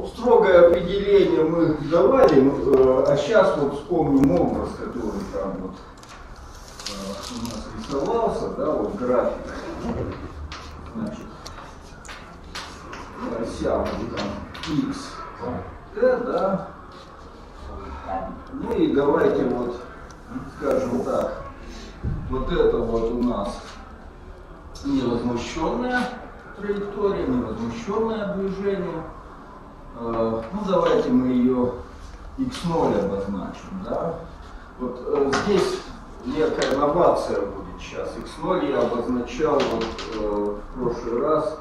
строгое определение мы давали, а сейчас вот вспомним образ, который там вот у нас рисовался, да, вот график, значит, осям, там, x, t, да, ну и давайте вот, скажем так, вот это вот у нас невозмущенная траектория, невозмущенное движение. Ну, давайте мы ее x0 обозначим, да. Вот здесь некая новация будет сейчас. x0 я обозначал вот в прошлый раз,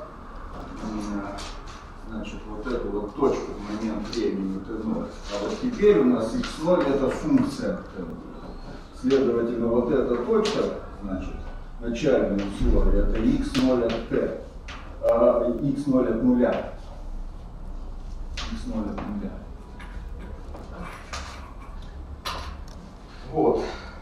значит, вот эту вот точку в момент времени t0. А вот теперь у нас x0 это функция t. Следовательно, вот эта точка, значит, начальные условия это x0 от t, x0 от нуля. x0 от нуля. Вот.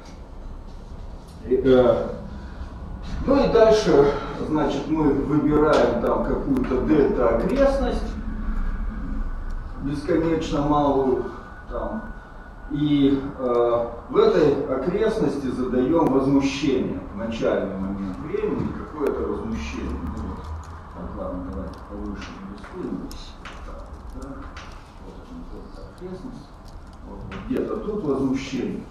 Ну и дальше, значит, мы выбираем там какую-то дельта-окрестность, бесконечно малую, там, и в этой окрестности задаем возмущение в начальный момент времени, какое-то возмущение. Ну, вот. Так, ладно, давайте повыше нарисуем. Да? Вот окрестность. Вот, где-то тут возмущение.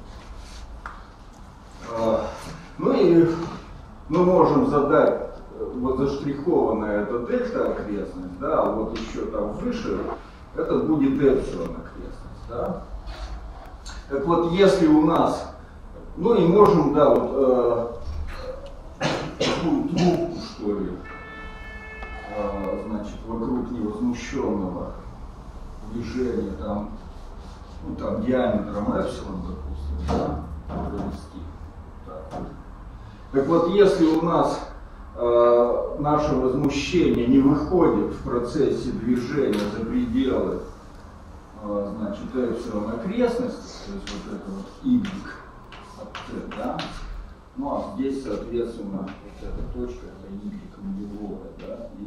Ну и мы можем задать вот заштрихованная эта дельта окрестность, да, а вот еще там выше это будет эпсилон окрестность, да. Так вот, если у нас, ну и можем, да, вот такую трубку, что ли, значит, вокруг невозмущенного движения, там, ну, там диаметром эпсилон, допустим, да, провести. Так вот, если у нас наше возмущение не выходит в процессе движения за пределы, значит, эпсилон окрестности, то есть вот это вот y от t, да, ну а здесь, соответственно, вот эта точка, это y нулевое, да, y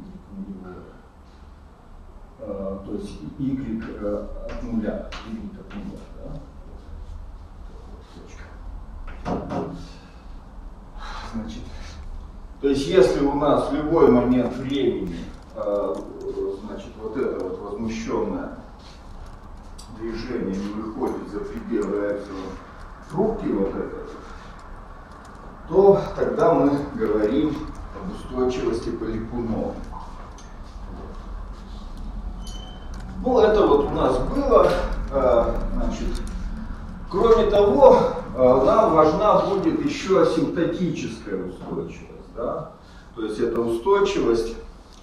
нулевое, то есть y от нуля, да, точка. Значит, то есть если у нас в любой момент времени, значит, вот это вот возмущенное движение не выходит за пределы эпсилон трубки вот этой, то тогда мы говорим об устойчивости по Липунову. Ну, это вот у нас было, значит, кроме того, нам важна будет еще асимптотическая устойчивость, да? То есть это устойчивость,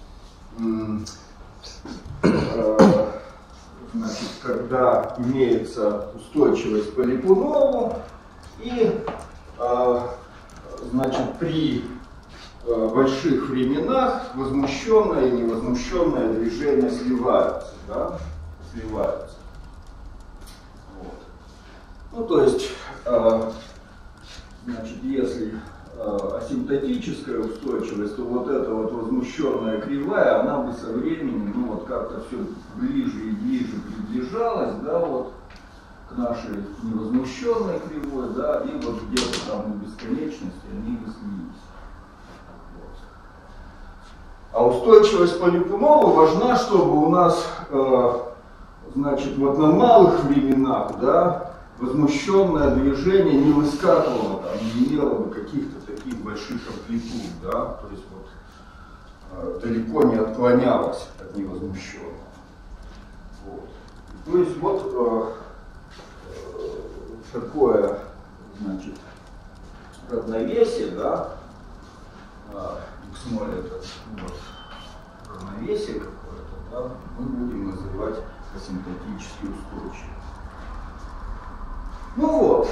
значит, когда имеется устойчивость по Липунову и, значит, при больших временах возмущенное и невозмущенное движение сливаются, да? Сливаются. Вот. Ну, то есть, значит, если асимптотическая устойчивость, то вот эта вот возмущенная кривая, она бы со временем, ну, вот как-то все ближе и ближе приближалась, да, вот, к нашей невозмущенной кривой, да, и вот где-то там на бесконечности они бы слились. Вот. А устойчивость по Липунову важна, чтобы у нас, значит, вот на малых временах, да, возмущенное движение не выскакивало, там, не имело бы каких-то таких больших амплитуд, да, то есть вот далеко не отклонялось от невозмущенного. Вот. То есть вот такое, значит, равновесие, да, x0 это вот равновесие какое-то, да, мы будем называть асимптотически устойчивым. Ну вот.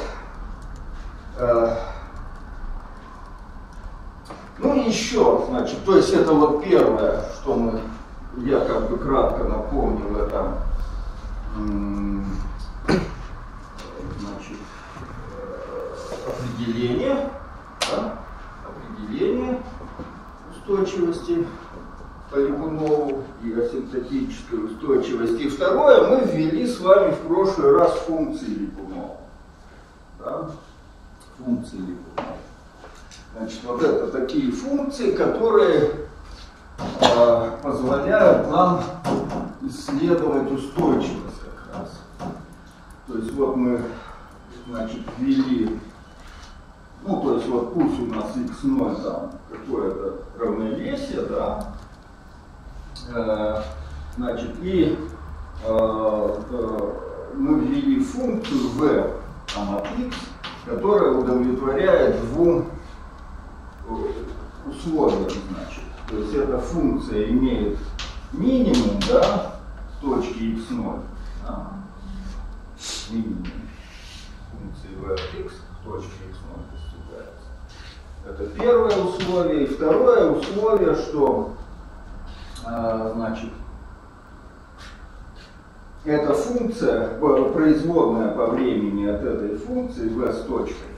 Ну и еще, значит, то есть это вот первое, что я как бы кратко напомнил, это, значит, определение, да, определение устойчивости по Липунову и асимптотической устойчивости устойчивость. И второе, мы ввели с вами в прошлый раз функции Липунова. Да? Функции Липунова. Значит, вот это такие функции, которые позволяют нам исследовать устойчивость как раз. То есть вот мы, значит, ввели, ну то есть вот пусть у нас x0 там какое-то равновесие, да, значит, и мы ввели функцию v там, от x, которая удовлетворяет двум условиям, значит. То есть эта функция имеет минимум, да, в точке x0, минимум функции v от x в точке x0 достигается. Это первое условие. И второе условие, что значит, эта функция, производная по времени от этой функции v с точкой,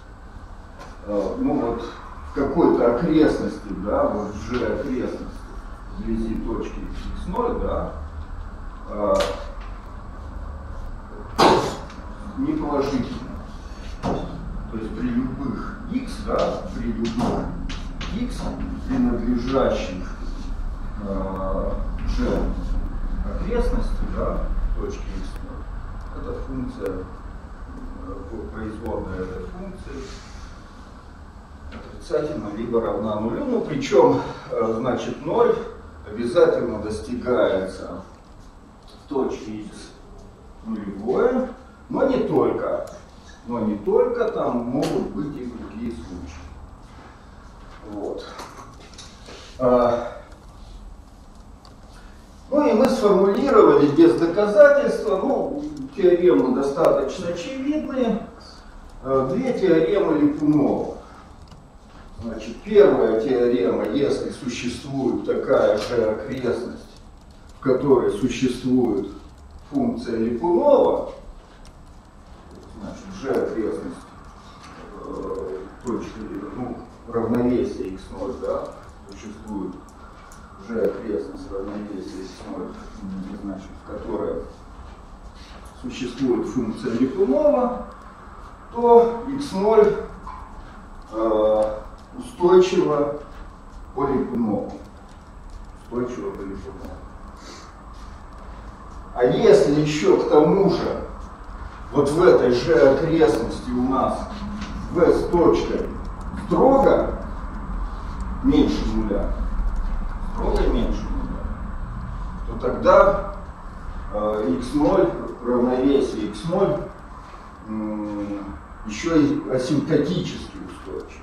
ну вот в какой-то окрестности, да, вот в g окрестности, вблизи точки x0, да, не положительно. То есть при любых x, да, при любых x, принадлежащих g окрестности, да, точки x0, эта функция, производная этой функции, отрицательно либо равна нулю. Ну, причем, значит, 0 обязательно достигается в точке x нулевое, но не только. Но не только, там могут быть и другие случаи. Вот. Ну и мы сформулировали без доказательства, ну, теоремы достаточно очевидные, две теоремы Липунова. Значит, первая теорема, если существует такая же окрестность, в которой существует функция Липунова, значит, g окрестность точки, ну, равновесия x0, да, существует g окрестность равновесия x0, значит, в которой существует функция Липунова, то x0 устойчиво по Липунову. Устойчиво по Липунову. А если еще к тому же вот в этой же окрестности у нас v с точкой строго меньше нуля, то тогда x0, равновесие x0 еще и асимптотически устойчив.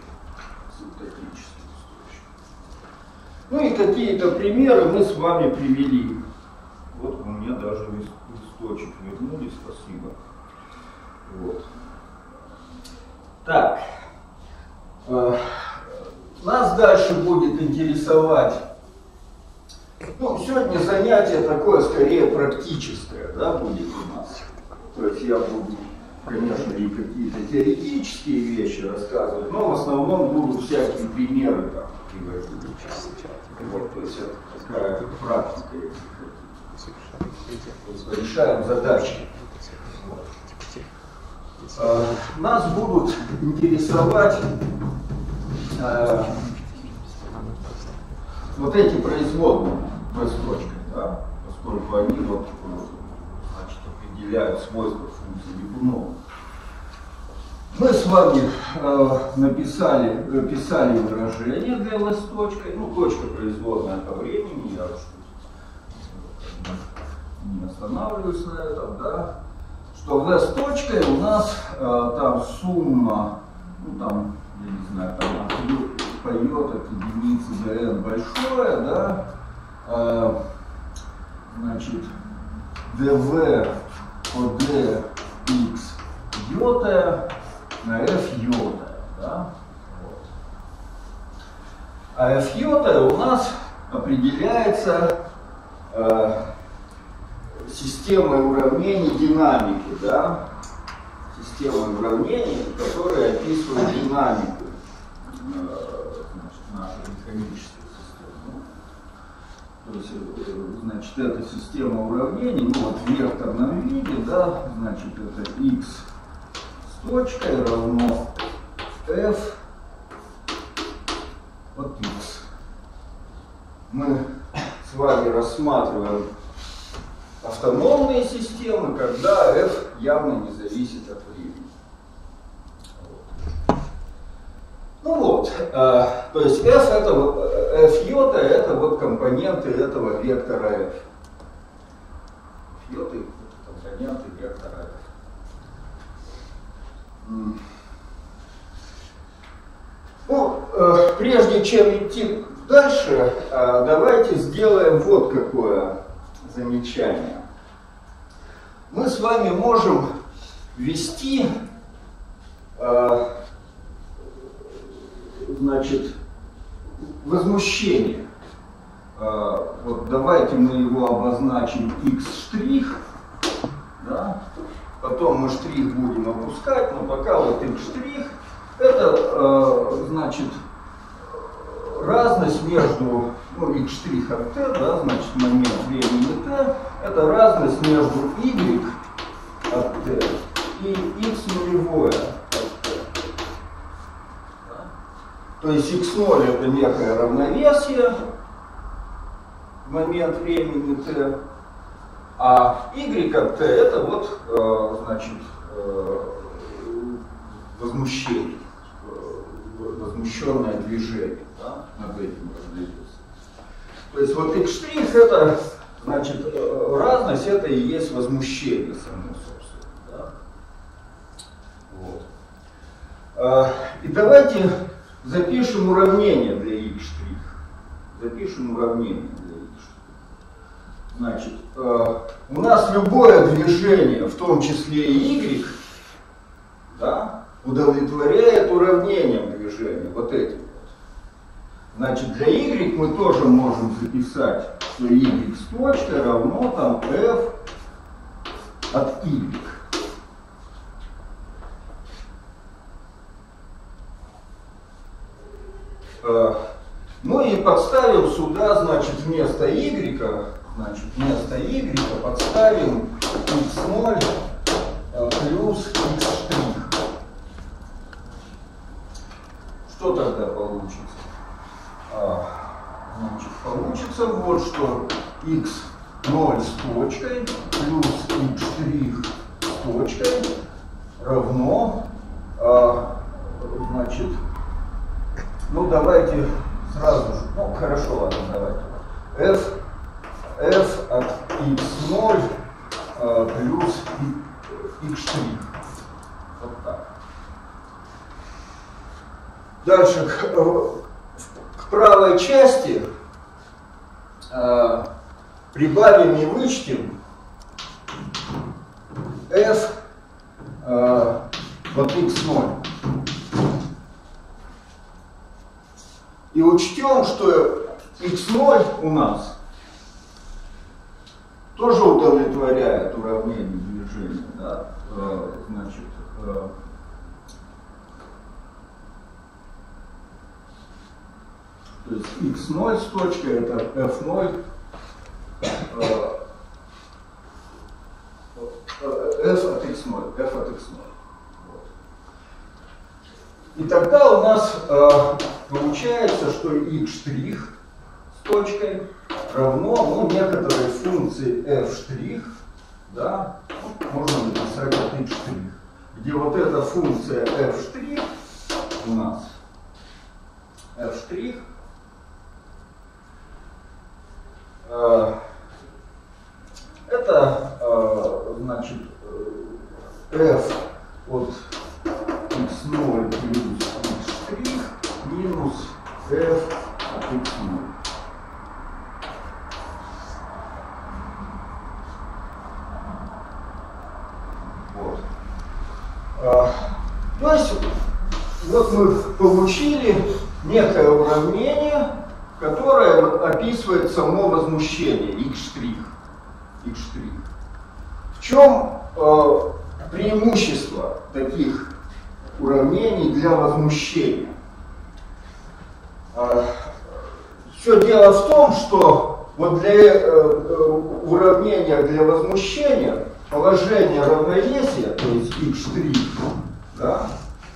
Ну и какие-то примеры мы с вами привели. Вот у меня даже листочек вернули, спасибо. Вот. Так. Нас дальше будет интересовать, ну, сегодня занятие такое скорее практическое, да, будет у нас. То есть я буду, конечно, и какие-то теоретические вещи рассказывать, но в основном будут всякие примеры там приводить. Вот, то есть это такая практика, если хотите. Решаем задачи. Нас будут интересовать вот эти производные v с точкой, да, поскольку они вот, значит, определяют свойства функции Липунова. Мы с вами писали выражение для v с точкой, ну, точка производная по времени, я уж не останавливаюсь на этом, да, что v с точкой у нас там сумма, ну там, я не знаю, там поет от единицы до n большое, да, значит, dv по dx йота на f йота, да, вот. А f йота у нас определяется системой уравнений динамики, да, системой уравнений, которые описывают динамику, значит, нашей механической системы. То есть, значит, это система уравнений, ну вот в векторном виде, да, значит, это x с точкой равно f от x. Мы с вами рассматриваем автономные системы, когда f явно не зависит от времени. Ну вот, то есть f йота это вот компоненты этого вектора f. Йоты это компоненты вектора f. Ну, прежде чем идти дальше, давайте сделаем вот какое замечание. Мы с вами можем ввести, значит, возмущение. Вот давайте мы его обозначим x', да? Потом мы штрих будем опускать, но пока вот x', это, значит, разность между, ну, x' от t, да, значит, момент времени t, это разность между y от t и x нулевое от t. Да? То есть x0 это некое равновесие в момент времени t, а y от t это вот, значит, возмущение, возмущенное движение, да, над этим разделился. То есть вот x' это, значит, разность, это и есть возмущение само собственно. Да? Вот. И давайте запишем уравнение для x'. Запишем уравнение для x'. Значит, у нас любое движение, в том числе и y, да, удовлетворяет уравнением движения, вот этим вот. Значит, для y мы тоже можем записать, что y с точкой равно там f от y. Ну и подставим сюда, значит, вместо y, подставим x0 плюс x'. Что тогда получится? Значит, получится вот что: x0 с точкой плюс x' с точкой равно, значит, ну давайте сразу же, ну хорошо, ладно, давайте. f от x0 плюс x'. Вот так. Дальше к правой части прибавим и вычтем f от x0. И учтем, что x0 у нас тоже удовлетворяет уравнение движения. Да? Значит, то есть x0 с точкой это f0, f от x0. Вот. И тогда у нас получается, что x' с точкой равно, ну, некоторой функции f', да, можно написать от x', где вот эта функция f' у нас, f', это, значит, f от x0 плюс x' минус f от x0. Вот. То есть, вот мы получили некое уравнение, которое описывает само возмущение x'. В чем преимущество таких уравнений для возмущения? Все дело в том, что вот для уравнения для возмущения положение равновесия, то есть x', да,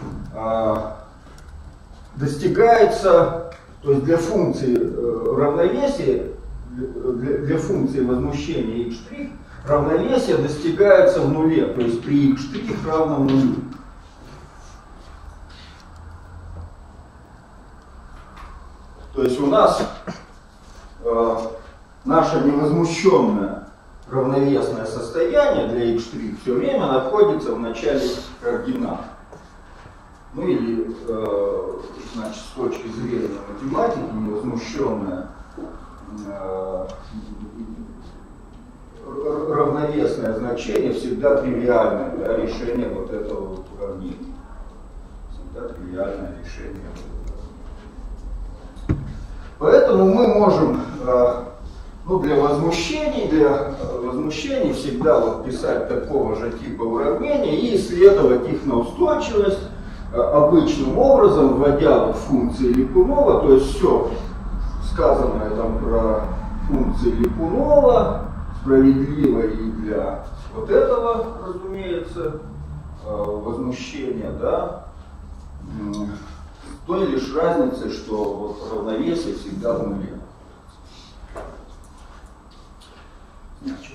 достигается, то есть для функции равновесия, для функции возмущения x', равновесие достигается в нуле, то есть при x' равном нулю. То есть у нас наше невозмущенное равновесное состояние для x' все время находится в начале координат. Ну или, значит, с точки зрения математики, невозмущенное равновесное значение всегда тривиальное, да, решение вот этого вот уравнения. Всегда тривиальное решение. Поэтому мы можем, ну, для возмущений всегда вот писать такого же типа уравнения и исследовать их на устойчивость обычным образом, вводя вот функции Липунова, то есть все сказанное там про функции Липунова справедливо и для вот этого, разумеется, возмущения, да, с той лишь разницей, что вот равновесие всегда в нуле. Значит.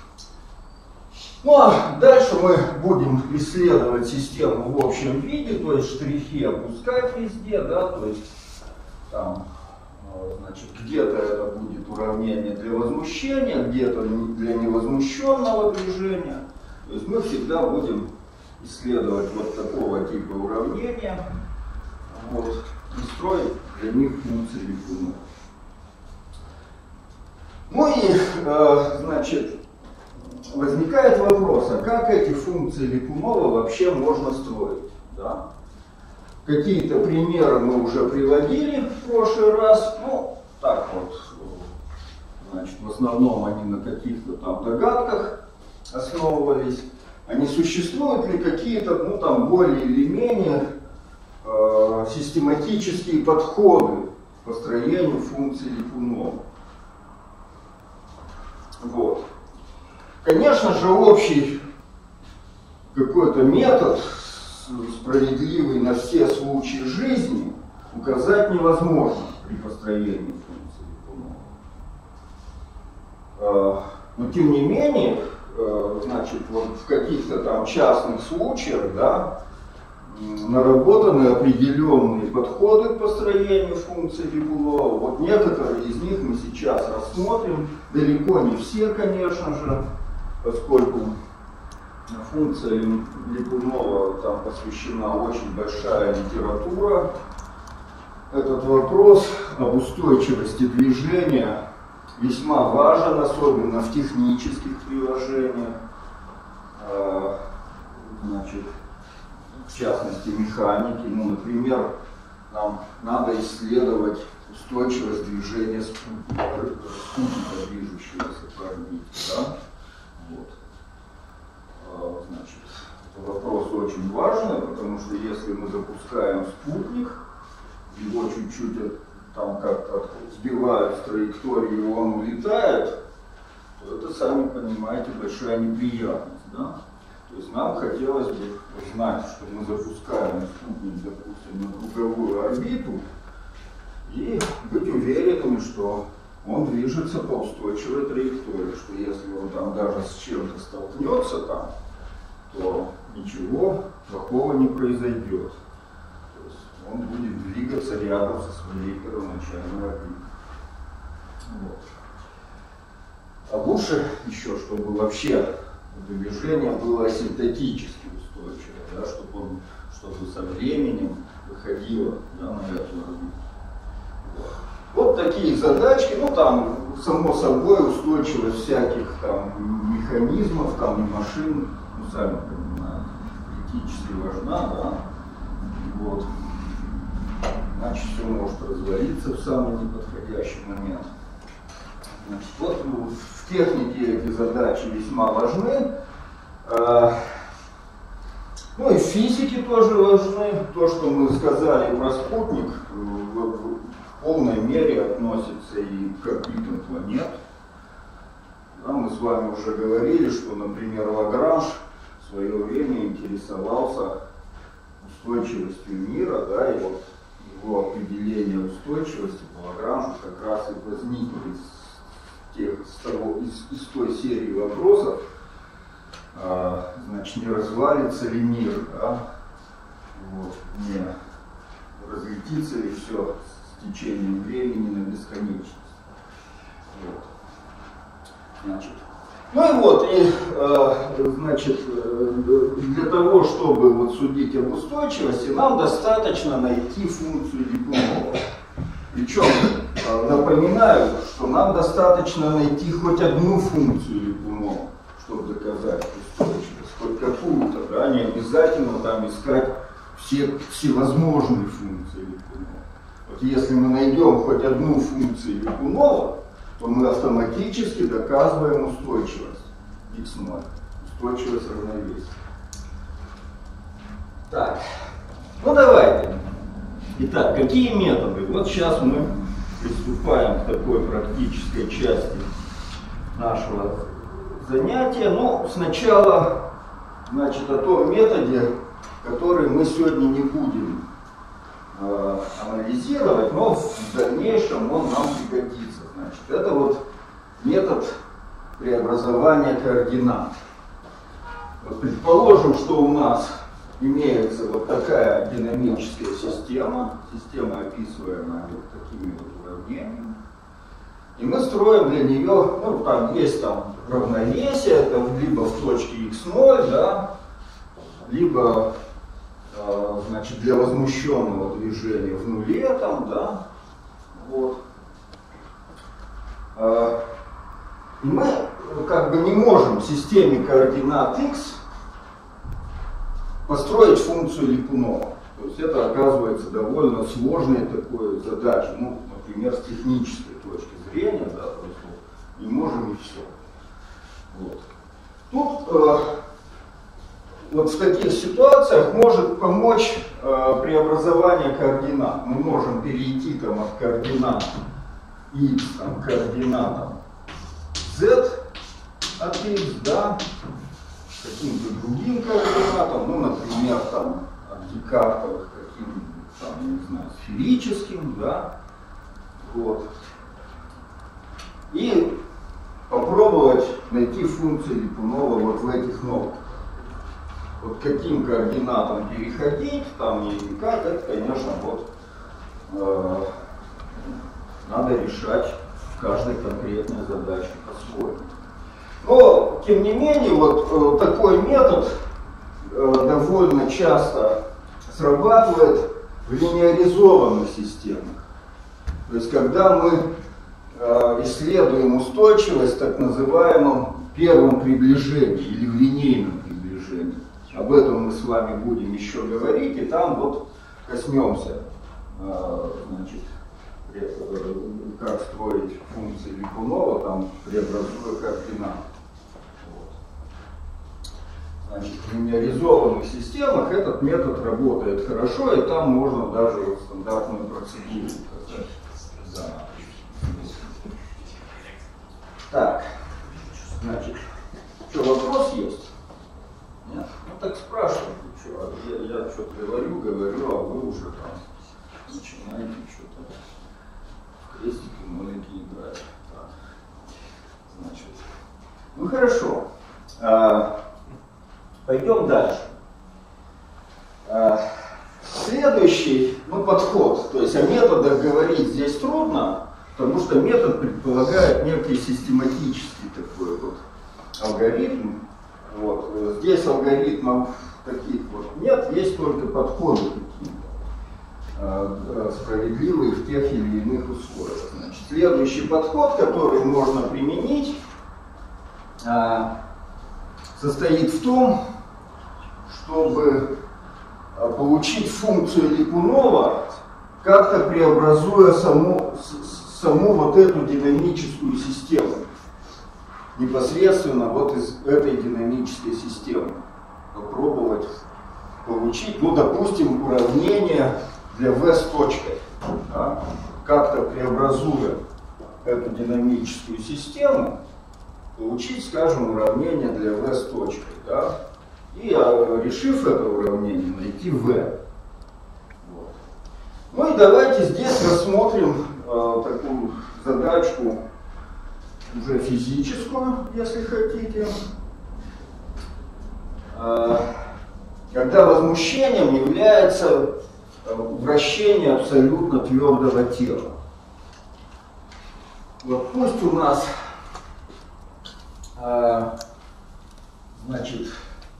Ну а дальше мы будем исследовать систему в общем виде, то есть штрихи опускать везде, да, то есть там, значит, где-то это будет уравнение для возмущения, где-то для невозмущенного движения. То есть мы всегда будем исследовать вот такого типа уравнения, вот, и строить для них функции Липунова. Ну и, значит, возникает вопрос, а как эти функции Липунова вообще можно строить? Да? Какие-то примеры мы уже приводили в прошлый раз, ну, так вот, значит, в основном они на каких-то там догадках основывались. А не существуют ли какие-то, ну, там, более или менее систематические подходы к построению функций Липунова? Вот. Конечно же, общий какой-то метод, справедливый на все случаи жизни, указать невозможно при построении функции Липунова. Но тем не менее, значит, вот в каких-то там частных случаях, да, наработаны определенные подходы к построению функций Липунова. Вот некоторые из них мы сейчас рассмотрим, далеко не все, конечно же, поскольку функция Липунова там посвящена очень большая литература. Этот вопрос об устойчивости движения весьма важен, особенно в технических приложениях, значит, в частности механики. Ну, например, нам надо исследовать устойчивость движения спутника движущегося по орбите. Да? Вот. Значит, это вопрос очень важный, потому что если мы запускаем спутник, его чуть-чуть там как-то сбивают с траектории, и он улетает, то это, сами понимаете, большая неприятность. Да? То есть нам хотелось бы знать, что мы запускаем спутник, допустим, на круговую орбиту, и быть уверенными, что он движется по устойчивой траектории, что если он там даже с чем-то столкнется там, то ничего плохого не произойдет. То есть он будет двигаться рядом со своей первоначальной орбитой. Вот. А лучше еще, чтобы вообще движение было асимптотически устойчивое, да, чтобы со временем выходило, да, на эту орбиту. Вот такие задачки, ну там, само собой, устойчивость всяких там механизмов, там и машин, ну сами понимаете, критически важна, да, вот. Иначе все может развалиться в самый неподходящий момент. Значит, вот в технике эти задачи весьма важны. Ну и в физике тоже важны. То, что мы сказали про спутник, в полной мере относится и к орбитам планет. Да, мы с вами уже говорили, что, например, Лагранж в свое время интересовался устойчивостью мира, да, и вот его определение устойчивости по Лагранжу как раз и возникло из той серии вопросов, значит, не развалится ли мир, да, вот, не разлетится ли все с течением времени на бесконечность. Вот. Значит, ну и вот, значит, для того, чтобы вот судить об устойчивости, нам достаточно найти функцию Липунова. Причем, напоминаю, что нам достаточно найти хоть одну функцию Липунова, чтобы доказать устойчивость, хоть какую-то, да, не обязательно там искать все всевозможные функции Липунова. Вот если мы найдем хоть одну функцию Липунова, то мы автоматически доказываем устойчивость x0, устойчивость равновесия. Так, ну давайте. Итак, какие методы? Вот сейчас мы приступаем к такой практической части нашего занятия. Ну, сначала, значит, о том методе, который мы сегодня не будем анализировать, но в дальнейшем он нам пригодится. Значит, это вот метод преобразования координат. Вот предположим, что у нас имеется вот такая динамическая система, описываемая вот такими вот уравнениями. И мы строим для нее, ну там есть там равновесие, это либо в точке x0, да, либо значит, для возмущенного движения в нуле там, да, вот. И мы как бы не можем в системе координат x построить функцию Липунова. То есть это оказывается довольно сложной такой задачей, ну, например, с технической точки зрения, да, то есть не можем и все. Вот. Тут вот в таких ситуациях может помочь преобразование координат. Мы можем перейти там от координат x там, к координатам z от x, да, каким-то другим координатам, ну, например, там, от декартовых каким-нибудь, там, не знаю, сферическим, да, вот. И попробовать найти функцию Липунова вот в этих ногах. Вот каким координатам переходить, там и как, это, конечно, вот надо решать в каждой конкретной задаче по-своему. Но, тем не менее, вот такой метод довольно часто срабатывает в линеаризованных системах. То есть, когда мы исследуем устойчивость в так называемом первом приближении или в линейном приближении. Об этом мы с вами будем еще говорить, и там вот коснемся, значит, как строить функции Липунова, там преобразуя координаты. Вот. Значит, в линеаризованных системах этот метод работает хорошо, и там можно даже стандартную процедуру сказать. Да. Так, значит, что, вопрос есть? Нет? Ну так спрашивайте, что, я что-то говорю, а вы уже там начинаете что-то в крестики маленькие играть. Так. Значит, ну хорошо, пойдем дальше. Следующий, ну, подход, то есть о методах говорить здесь трудно, потому что метод предполагает некий систематический такой вот алгоритм. Вот. Здесь алгоритмов таких вот нет, есть только подходы какие-то справедливые в тех или иных условиях. Значит, следующий подход, который можно применить, состоит в том, чтобы получить функцию Липунова, как-то преобразуя саму вот эту динамическую систему. Непосредственно вот из этой динамической системы. Попробовать получить, ну, допустим, уравнение для v с точкой. Да? как-то преобразуя эту динамическую систему, получить, скажем, уравнение для v с точкой, да? И решив это уравнение, найти v. Вот. Ну и давайте здесь рассмотрим такую задачку уже физическую, если хотите. Когда возмущением является вращение абсолютно твердого тела. Вот пусть у нас значит,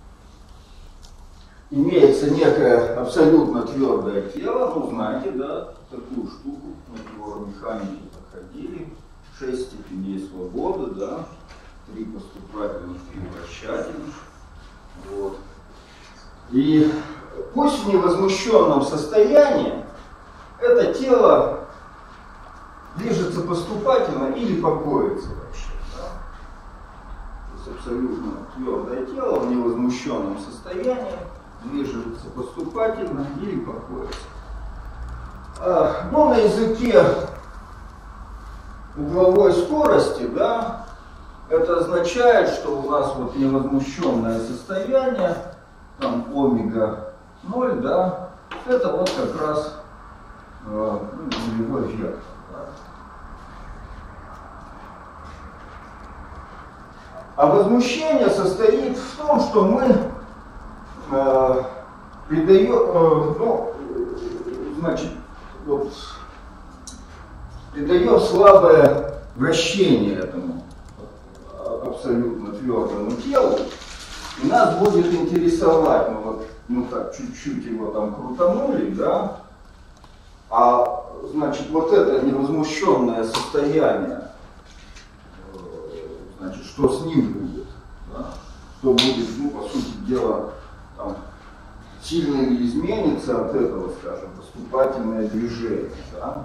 имеется некое абсолютно твердое тело, ну знаете, да, такую штуку на механике проходили, 6 степеней свободы, да, 3 поступательных, 3 вращательных. Вот. И пусть в невозмущенном состоянии это тело движется поступательно или покоится вообще. Да? То есть абсолютно твердое тело в невозмущенном состоянии движется поступательно или покоится. Но на языке угловой скорости, да, это означает, что у нас вот невозмущенное состояние, там омега 0, да, это вот как раз нулевой вектор. Да. А возмущение состоит в том, что мы придаем слабое вращение этому абсолютно твердому телу. И нас будет интересовать, мы так чуть-чуть его там крутанули, да, а значит вот это невозмущенное состояние, значит, что с ним будет, да? Что будет, ну, по сути дела, там, сильно ли изменится от этого, скажем, поступательное движение, да?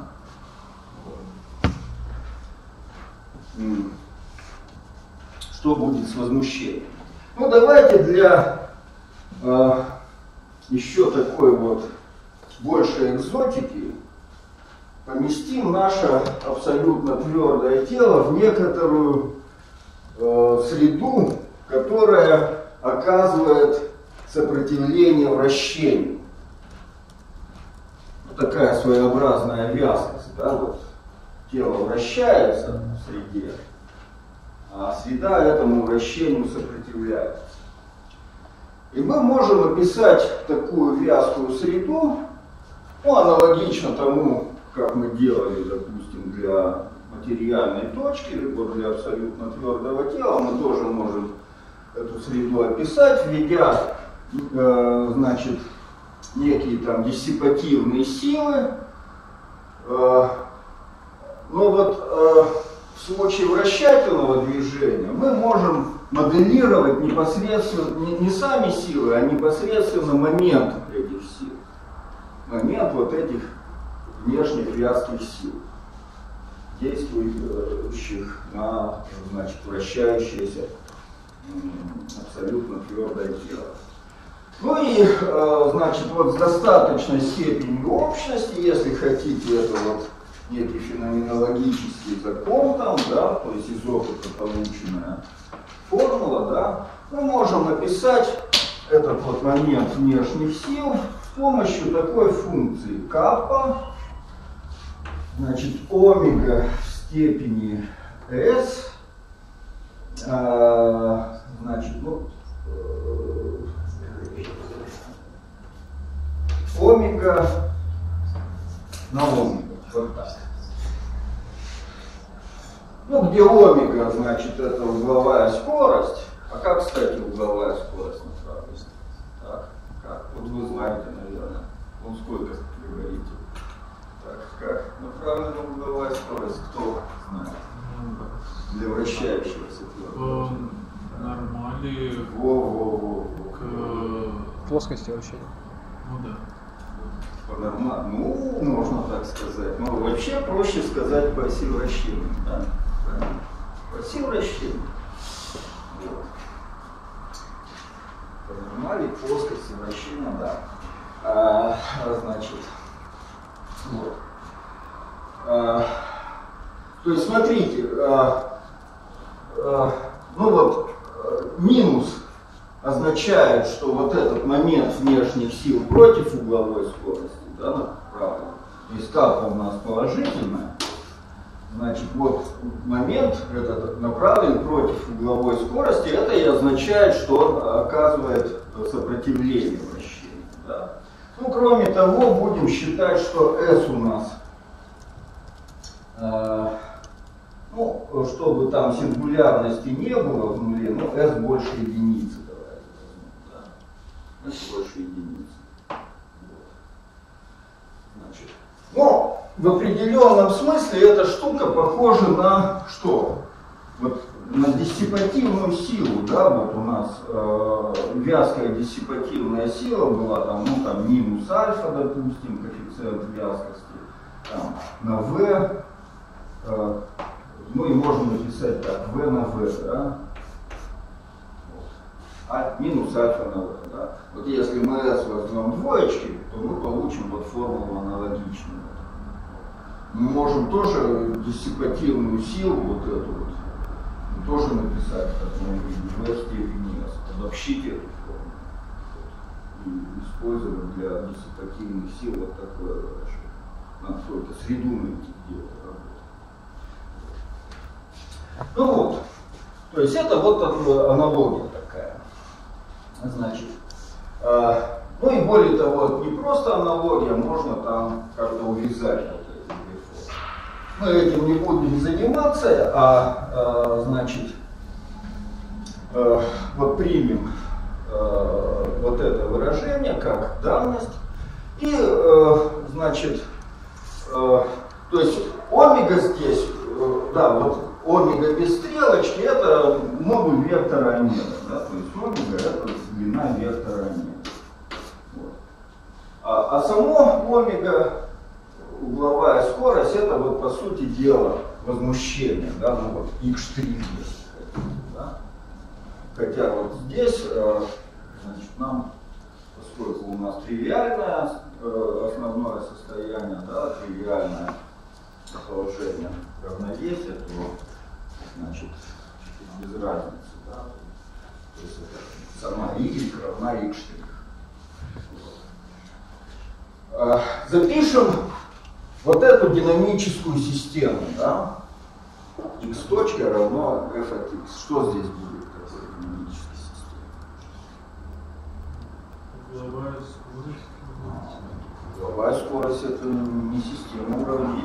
Что будет с возмущением? Ну, давайте для еще такой вот большей экзотики поместим наше абсолютно твердое тело в некоторую среду, которая оказывает сопротивление вращению. Вот такая своеобразная вязкость, да, вот тело вращается в среде, а среда этому вращению сопротивляется. И мы можем описать такую вязкую среду, ну, аналогично тому, как мы делали, допустим, для материальной точки, либо для абсолютно твердого тела, мы тоже можем эту среду описать, введя, значит, некие там диссипативные силы. Но вот в случае вращательного движения мы можем моделировать непосредственно не сами силы, а непосредственно момент этих сил. Момент вот этих внешних вязких сил, действующих на, значит, вращающееся абсолютно твердое тело. Ну и, значит, вот с достаточной степенью общности, если хотите, это вот некий феноменологический закон там, да, то есть из опыта полученная формула, да, мы можем описать этот вот момент внешних сил с помощью такой функции каппа, значит, омега в степени s, значит, ну, омега на омега, вот так. Ну, где омега, значит, это угловая скорость. А как, кстати, угловая скорость направлена? Так, как? Вот вы знаете, наверное. Ну, сколько вы говорите? Так, как направлена угловая скорость? Кто знает? Для вращающегося тела. Нормали к плоскости вращения. Ну да. Ну, можно так сказать. Но вообще проще сказать по оси вращения. Да? По оси вращения. Вот. По нормали плоскости вращения, да. Значит, вот. То есть, смотрите, ну вот, минус означает, что вот этот момент внешних сил против угловой скорости, да, направо, и капа у нас положительная, значит, вот момент этот направлен против угловой скорости, это и означает, что он оказывает сопротивление вращению. Да. Ну, кроме того, будем считать, что S у нас, ну, чтобы там сингулярности не было в нуле, но S больше единицы, давайте возьмем, да. S больше единицы. Вот. Значит, ну, в определенном смысле эта штука похожа на что? Вот на диссипативную силу, да, вот у нас вязкая диссипативная сила была, там, ну, там минус альфа, допустим, коэффициент вязкости, там, на V, ну и можно написать так, V на V, да, минус альфа на V, да. Вот если мы S возьмем двоечки, то мы получим вот формулу аналогичную. Мы можем тоже диссипативную силу, вот эту вот, тоже написать, как мы видим, V в степени S, обобщить эту формулу и использовать для диссипативных сил вот такое выражение. Нам только среду найти где-то работать. Ну вот, то есть это вот аналогия такая. Значит, ну и более того, не просто аналогия, можно там как-то увязать вот эти две формы. Мы этим не будем заниматься, значит, вот примем вот это выражение как данность и, значит, то есть омега здесь, да, вот омега без стрелочки это модуль вектора омега, да, то есть омега это длина вектора омега. Вот. А само омега, угловая скорость, это вот по сути дела возмущение, да, ну вот x', если хотите, да. Хотя вот здесь, значит, нам, поскольку у нас тривиальное основное состояние, да, тривиальное положение равновесия, то, значит, без разницы, да, то есть это сама y равна x'. Запишем вот эту динамическую систему, да, x точка равно f от x. Что здесь будет такой динамической системе? Угловая скорость. Угловая скорость это не система уравнений.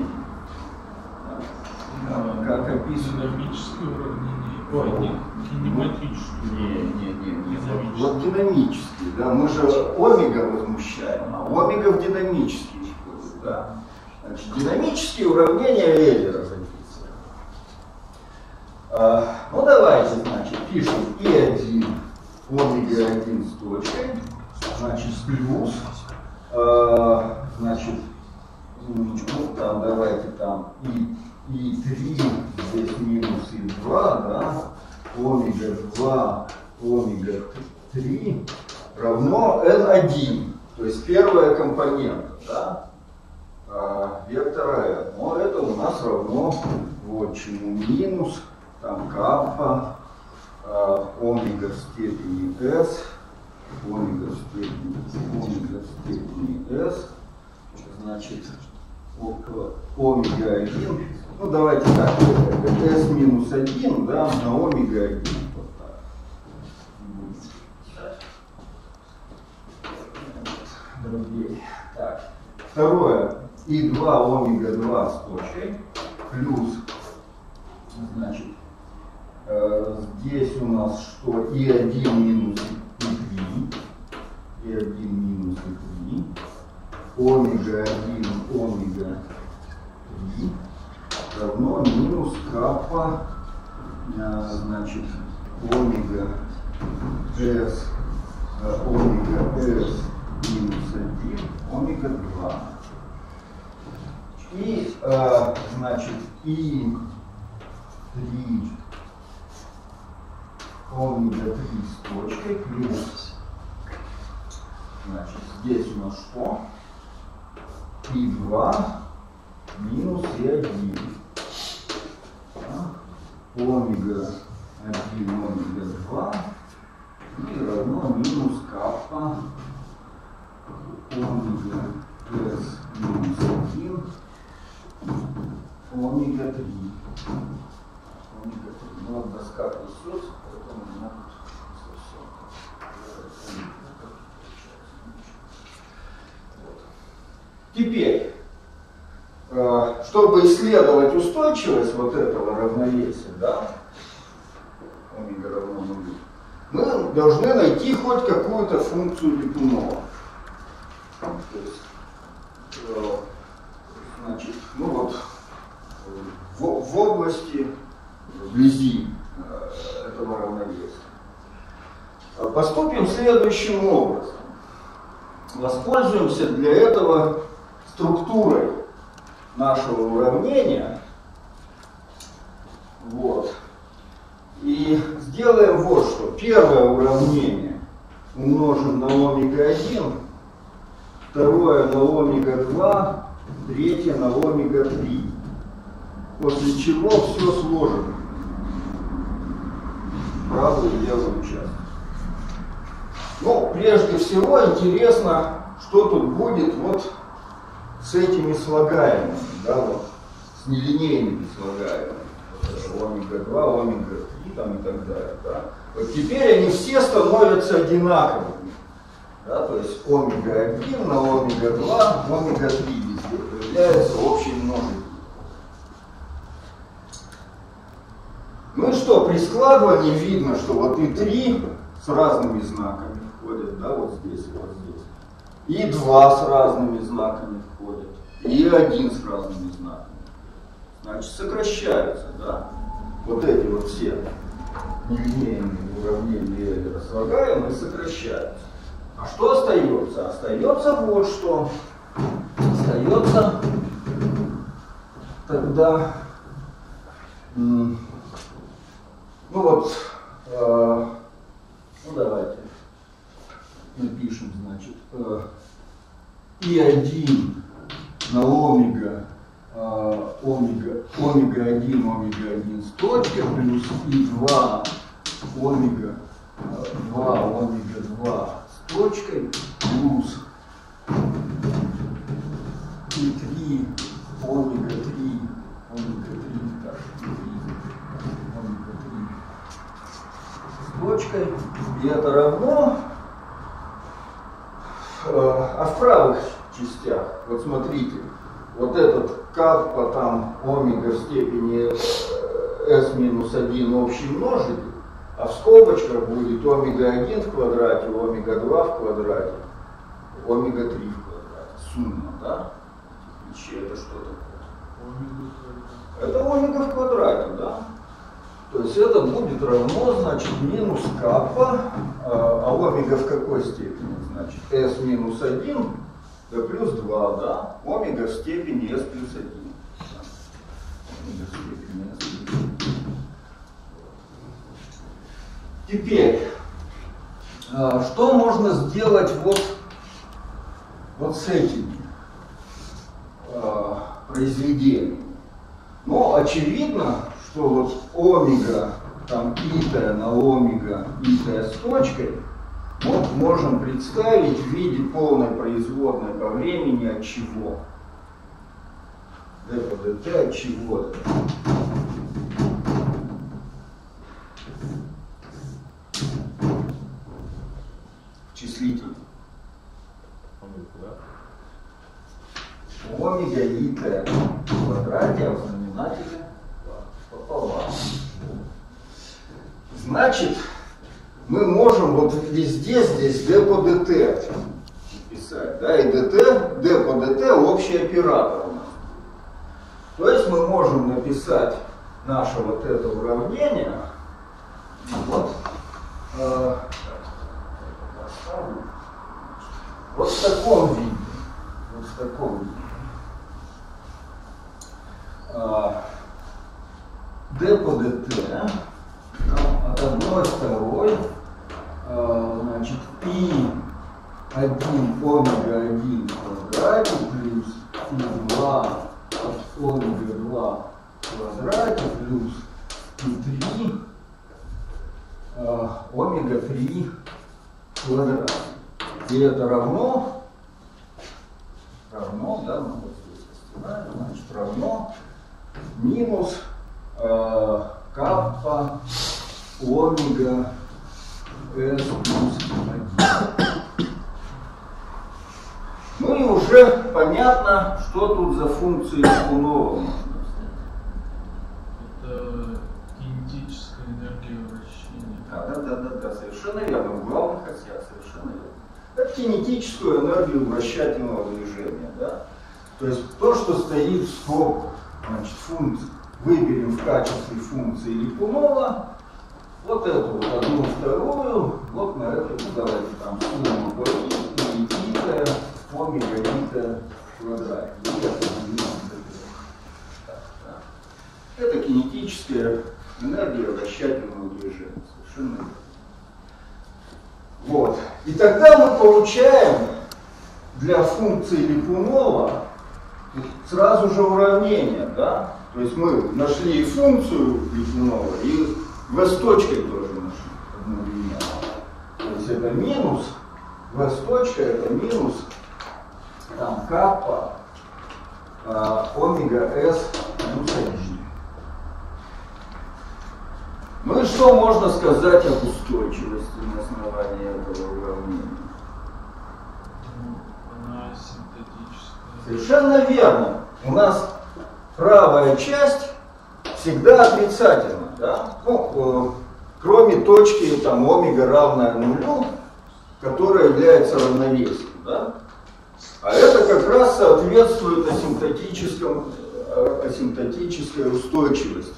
Как описано? Динамические уравнения. Ой, не кинематические. Не. Вот динамические, да. Мы же омега возмущаем, а омега в динамические входит, да. Значит, динамические уравнения Эйлера записываем. Ну давайте, значит, пишем И1, омега-1 с точкой, значит, плюс, значит, ну там давайте там И3, здесь минус И2, да, омега-2, омега-3 равно N1, то есть первая компонента, да, вектора N. Но это у нас равно вот чему минус, там каппа, омега в степени S, омега в степени S, значит, омега-1, ну давайте так, S минус 1, да, на омега-1. Вот так. Дробей. Так. Второе, И2 омега-2 с точкой, плюс, значит, здесь у нас что, И1 минус И3, И1 минус И3, омега-1, омега-3 равно минус каппа, значит, омега-s, омега-s минус 1, омега-2. И, значит, И3 омега-3 с точкой плюс, значит, здесь у нас что? И2 минус И1. Омега 1, омега 2 и равно минус каппа омега S минус 1 омега 3. Омега 3. Ну вот доска трясется, поэтому у меня тут совсем. Вот. Теперь, чтобы исследовать устойчивость вот этого равновесия, да, омега равно нулю, мы должны найти хоть какую-то функцию Липунова. То есть, значит, ну вот, в области, вблизи этого равновесия. Поступим следующим образом. Воспользуемся для этого структурой нашего уравнения. Вот. И сделаем вот что. Первое уравнение умножим на омега-1, второе на омега-2, третье на омега-3. После чего все сложено. Правый и левый участок. Ну, прежде всего интересно, что тут будет вот с этими слагаемыми, да, вот, с нелинейными слагаемыми. Омега-2, омега-3 там и так далее. Да. Вот теперь они все становятся одинаковыми. Да, то есть омега-1 на омега-2, омега-3 везде появляется общий множитель. Ну и что, при складывании видно, что вот и 3 с разными знаками входят, да, вот здесь и вот здесь. И 2 с разными знаками входят, и 1 с разными знаками. Значит, сокращаются, да, вот эти вот все нелинейные уравнения или располагаемые сокращаются. А что остается? Остается вот что. Остается тогда, ну вот, ну давайте напишем, значит, И1 на омега, омега-1, омега-1 с точкой, плюс И2 омега-2, омега-2 с точкой, плюс И3 омега-3, омега-3, так, омега-3 с точкой, и это равно, а в правых частях, вот смотрите, вот этот каппа там омега в степени s минус 1 общий множитель, а в скобочках будет омега-1 в квадрате, омега-2 в квадрате, омега-3 в квадрате. Сумма, да? Это что такое? Это омега в квадрате, да? То есть это будет равно, значит, минус каппа, а омега в какой степени? Значит, s минус 1, да плюс 2, да? Омега в степени s плюс 1. Омега в степени s плюс 1. Теперь, что можно сделать вот с этими произведениями? Ну, очевидно, что вот омега, там итая на омега, итая с точкой, вот можем представить в виде полной производной по времени от чего? d по dt от чего? Числитель. Омега итая в квадрате, а в знаменателе пополам. Значит, мы можем вот везде здесь d по dt писать, да, и d по dt общий оператор у нас. То есть мы можем написать наше вот это уравнение вот, вот в таком виде. Вот в таком виде. d по dt от 1 2, значит, π1 омега 1 в квадрате плюс π2 от квадрат. И это равно, да, ну вот здесь оставляем, значит, равно минус каппа омега s плюс 1. Ну и уже понятно, что тут за функции Липунова. Это кинетическая энергия вращения. Да, совершенно верно. В главных осях совершенно верно. Это кинетическую энергию вращательного движения. Да? То есть то, что стоит в скобках, значит, функции, выберем в качестве функции Липунова, вот эту вот одну вторую, вот на эту, ну давайте там сумму по и тита, омега тита в квадрате. Это кинетическая энергия вращательного движения. Совершенно верно. Вот. И тогда мы получаем для функции Липунова сразу же уравнение, да? То есть мы нашли функцию Липунова и v с точкой тоже нашли одновременно. То есть это минус, v с точкой это минус там каппа омега s плюс 1. Ну и что можно сказать об устойчивости на основании этого уравнения? Она синтетическая. Совершенно верно. У нас правая часть всегда отрицательна. Да? Ну, кроме точки там, омега равная нулю, которая является равновесием. Да? А это как раз соответствует асимптотической устойчивости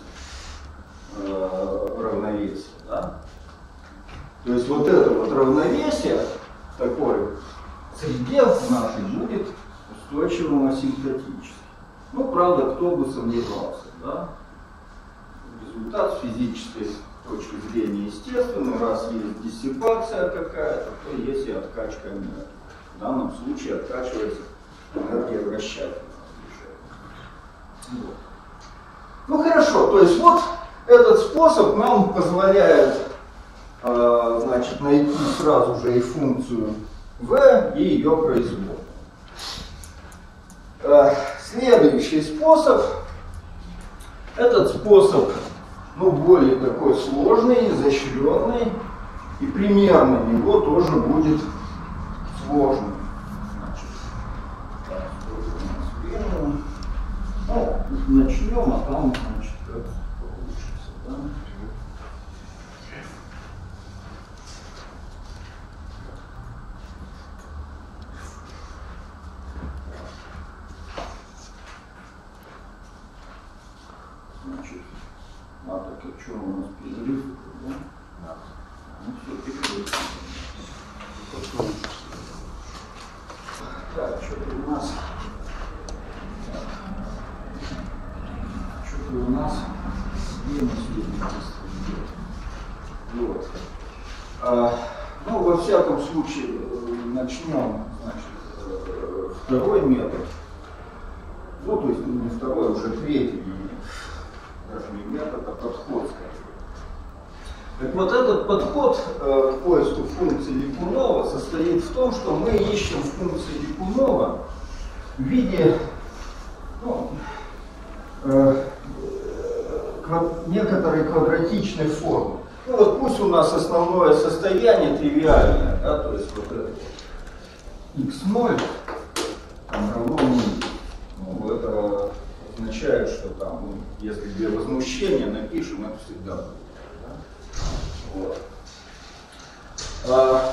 равновесия. Да? То есть вот это вот равновесие в такой среде нашей будет устойчивым асимптотическим. Ну, правда, кто бы сомневался, да? Результат с физической точки зрения естественный, раз есть диссипация какая-то, то есть и откачка энергии. В данном случае откачивается энергия вращательного движения. Вот. Ну хорошо, то есть вот этот способ нам позволяет значит, найти сразу же и функцию v и ее производную. Следующий способ, этот способ, ну, более такой сложный, изощренный, и примерно его тоже будет сложным. Значит, ну, начнем, а там, значит, как получится. Да? Значит, а так и что у нас перерыв? Да? Ну все, перерыв. Так, что-то у нас. Что-то у нас минус вот. Ну, во всяком случае, начнем, значит, второй метод. Ну, то есть не второй, а уже третий. Даже не метод, а подход, скажем. Так вот, этот подход к поиску функции Липунова состоит в том, что мы ищем функции Липунова в виде некоторой квадратичной формы. Ну вот пусть у нас основное состояние тривиальное, да, то есть вот это x0 там равно нулю. Ну, это означает, что там, ну, если для возмущения напишем, это всегда будет. Да? Вот.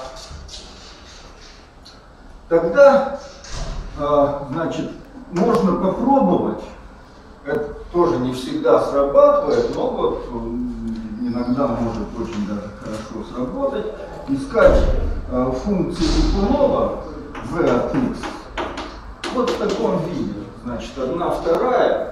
Тогда, значит, можно попробовать, это тоже не всегда срабатывает, но вот иногда может очень даже хорошо сработать, искать функции Липунова v от x вот в таком виде. Значит, 1/2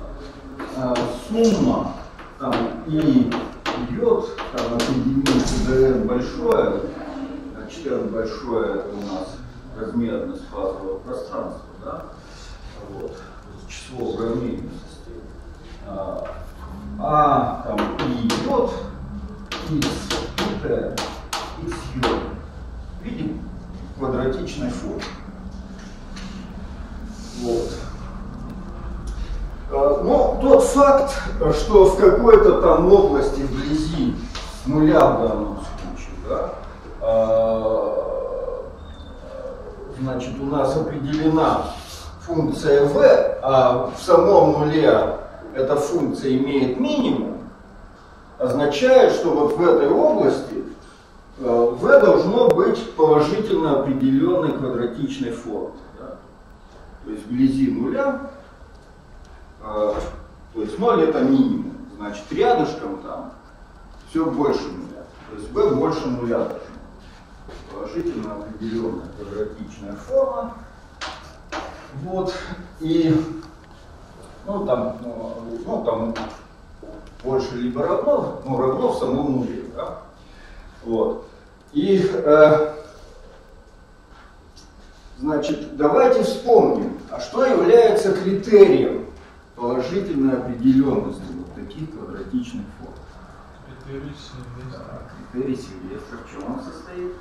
сумма там, и идет там, от единицы до n большое, значит, n большое это у нас размерность фазового пространства, да? Вот, число уравнений состоит. Там и идет x, x йод. квадратичной форме. Вот. Но тот факт, что в какой-то там области вблизи нуля в данном случае, да, значит, у нас определена функция v, а в самом нуле эта функция имеет минимум, означает, что вот в этой области v должно быть положительно определенной квадратичной формы. Да? То есть вблизи нуля, то есть 0 это минимум, значит рядышком там все больше нуля. То есть v больше нуля должно быть. Положительно определенная квадратичная форма. Вот. И ну, там больше либо равно, ну, равно в самом нуле. Да? Вот. И значит, давайте вспомним, а что является критерием положительной определенности вот таких квадратичных форм? Критерий Сильвестра. Да, критерий Сильвестра. В чем он состоит?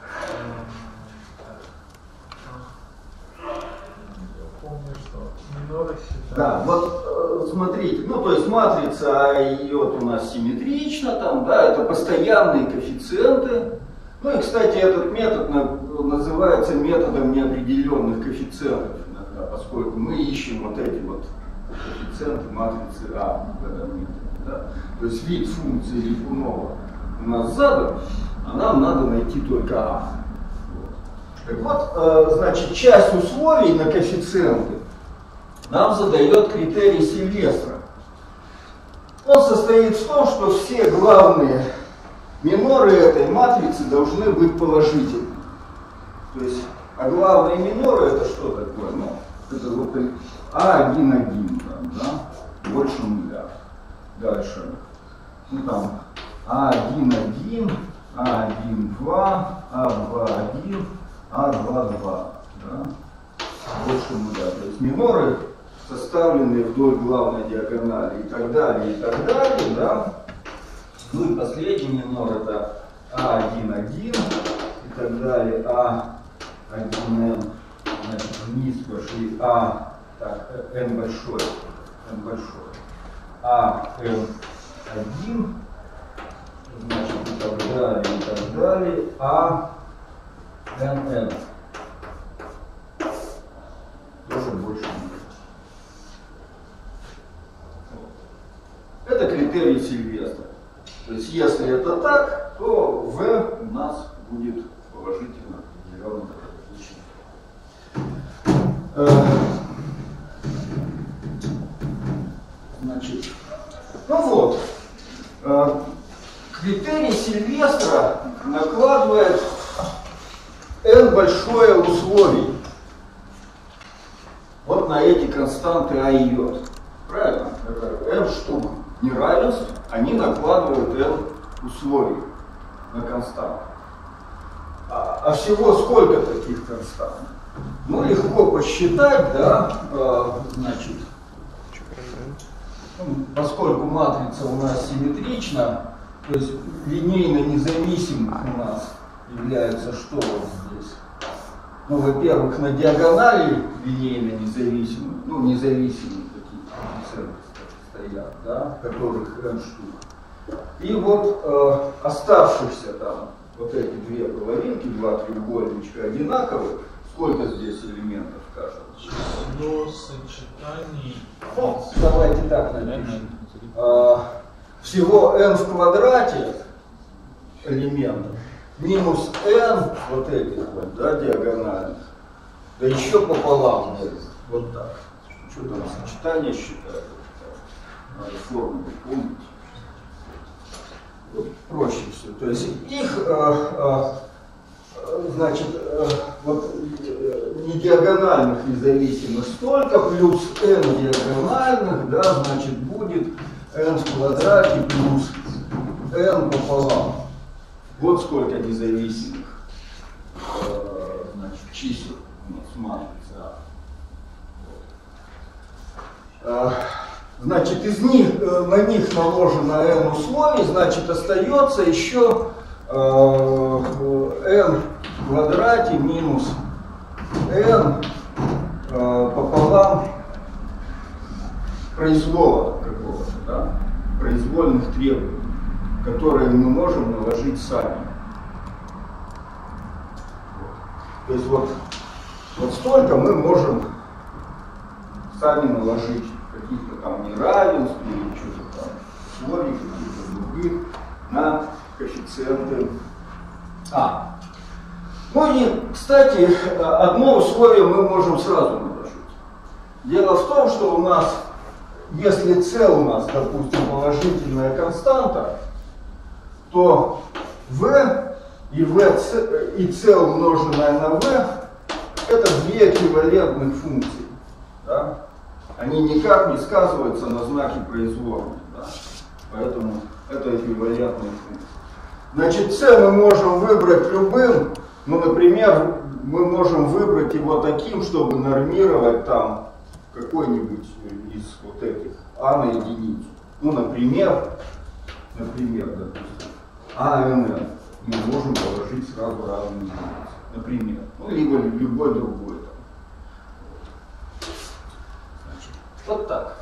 Помню, что миноры считают. Да, вот смотрите, ну то есть матрица идет у нас симметрично, там, да, это постоянные коэффициенты. Ну и, кстати, этот метод называется методом неопределенных коэффициентов иногда, поскольку мы ищем вот эти вот коэффициенты матрицы А в этом методе. Да. То есть вид функции Липунова у нас задан, а нам надо найти только А. Так вот, значит, часть условий на коэффициенты нам задает критерий Сильвестра. Он состоит в том, что все главные миноры этой матрицы должны быть положительными. То есть, а главные миноры это что такое? Ну, это вот А1,1, да, больше нуля. Дальше, ну там, А1,1, А1,2, А2,1, А2,2, да, больше нуля. То есть миноры составленные вдоль главной диагонали и так далее, да. Ну и последний минор это А1,1 и так далее, А1N, значит, вниз пошли А, так, N большой, АN1, значит, и так далее, АНН. Тоже больше нет. Это критерий Сильвестра. То есть, если это так, то V у нас будет положительно определенным квадратичным. Значит, ну вот, критерий Сильвестра накладывает n большое условий вот на эти константы А и J. Правильно? Это n штук неравенств, они накладывают n условий на константу. А всего сколько таких констант? Ну, легко посчитать, да, значит, поскольку матрица у нас симметрична, то есть линейно независимых у нас является что вот здесь? Ну, во-первых, на диагонали линейно независимых, ну, независимые такие коэффициенты стоят, да, которых n штук. И вот оставшихся там вот эти две половинки, два треугольничка одинаковые, сколько здесь элементов кажется? Число сочетаний. Ну, давайте так напишем. Всего n в квадрате элементов минус n вот этих вот, да, диагональных, да еще пополам, вот так. Что там сочетание считают? Надо формулу помнить. Вот проще все. То есть их, значит, вот не диагональных независимых столько, плюс n диагональных, да, значит, будет n в квадрате плюс n пополам. Вот сколько независимых, значит, чисел у нас матрица А. Значит, из них, на них наложено n условий, значит, остается еще n в квадрате минус n пополам произвола какого-то, да? Произвольных требований, которые мы можем наложить сами. То есть вот столько мы можем сами наложить каких-то там неравенств или что-то там, условий каких-то других на коэффициенты А. Ну и, кстати, одно условие мы можем сразу наложить. Дело в том, что у нас, если c у нас, допустим, положительная константа, то v и c умноженное на v это две эквивалентных функции. Да? Они никак не сказываются на знаке произвольных. Да? Поэтому это эквивалентные функции. Значит, c мы можем выбрать любым. Ну, например, мы можем выбрать его таким, чтобы нормировать там какой-нибудь из вот этих а на единицу. Ну, например, допустим, ANN мы можем положить сразу равную единицу. Например. Ну, либо любой другой. Значит, вот так.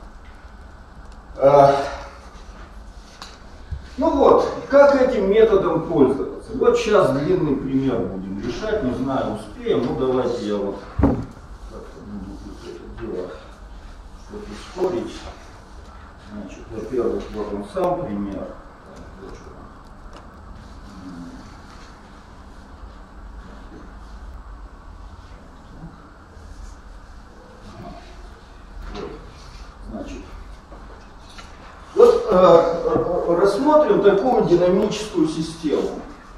Ну вот, как этим методом пользоваться? Вот сейчас длинный пример будем решать, не знаю, успеем, ну давайте я вот как-то буду это дело что-то спорить. Значит, во-первых, вот он сам пример. Значит, вот рассмотрим такую динамическую систему.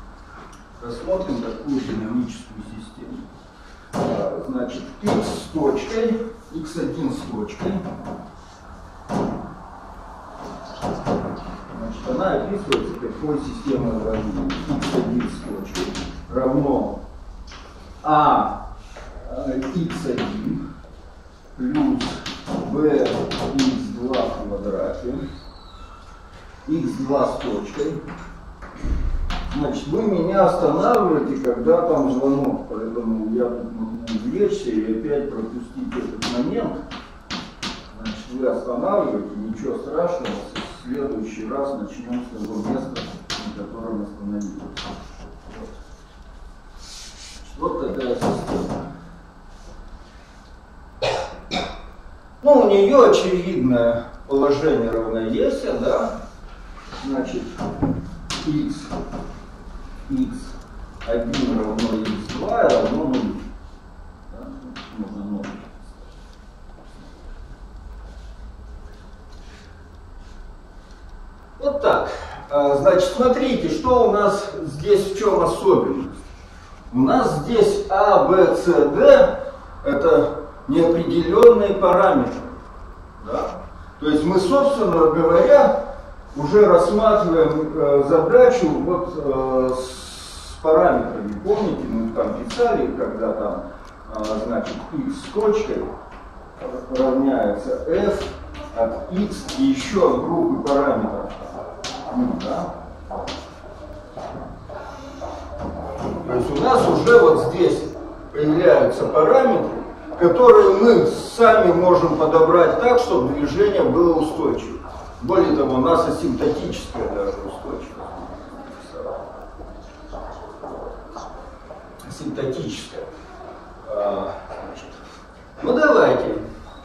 Значит, x с точкой, x1 с точкой. Значит, она описывается такой системой уравнений. x1 с точкой равно a x1 плюс b x2 в квадрате, x2 с точкой. Значит, вы меня останавливаете, когда там звонок, поэтому я тут могу увлечься и опять пропустить этот момент. Значит, вы останавливаете, ничего страшного, в следующий раз начнем с того места, на котором остановились. Вот такая система. Ну, у нее очевидное положение равновесия, да? Значит, x1 равно x2 равно 0. Да? Можно 0. Вот так. Значит, смотрите, что у нас здесь, в чем особенность. У нас здесь А, Б, С, Д это неопределенные параметры. Да? То есть мы, собственно говоря, уже рассматриваем задачу вот с параметрами. Помните, мы там писали, когда там, значит, x с точкой равняется f от x и еще от группы параметров. Да? То есть у нас уже вот здесь появляются параметры, которые мы сами можем подобрать так, чтобы движение было устойчивым. Более того, у нас асимптотическая даже устойчивость. Асимптотическая. Ну давайте.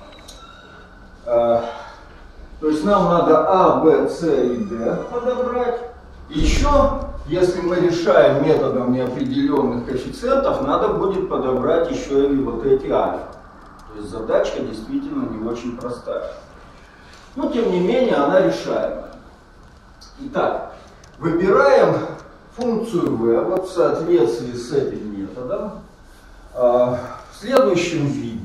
То есть нам надо А, Б, С и Д подобрать. Еще, если мы решаем методом неопределенных коэффициентов, надо будет подобрать еще и вот эти альфа. То есть задачка действительно не очень простая. Но, тем не менее, она решаемая. Итак, выбираем функцию v вот в соответствии с этим методом в следующем виде.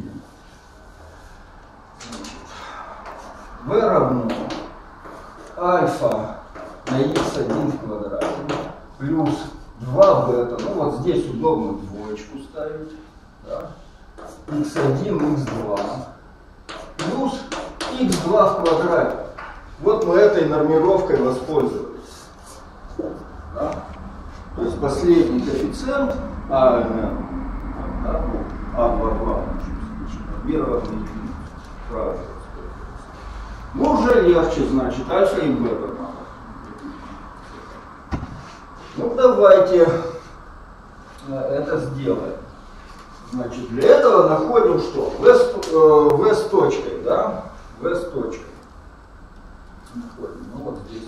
v равно альфа на x1 в квадрате плюс 2 бета, ну вот здесь удобно двоечку ставить, да, x1, x2 плюс x2 в квадрате. Вот мы этой нормировкой воспользовались. Да? То есть последний коэффициент АН, да, А22, первого единицы. Правильно. Ну, уже легче, значит, альфа и бета надо. Ну, давайте это сделаем. Значит, для этого находим что? V с точкой, да? V с точкой. Находим. Ну, вот здесь.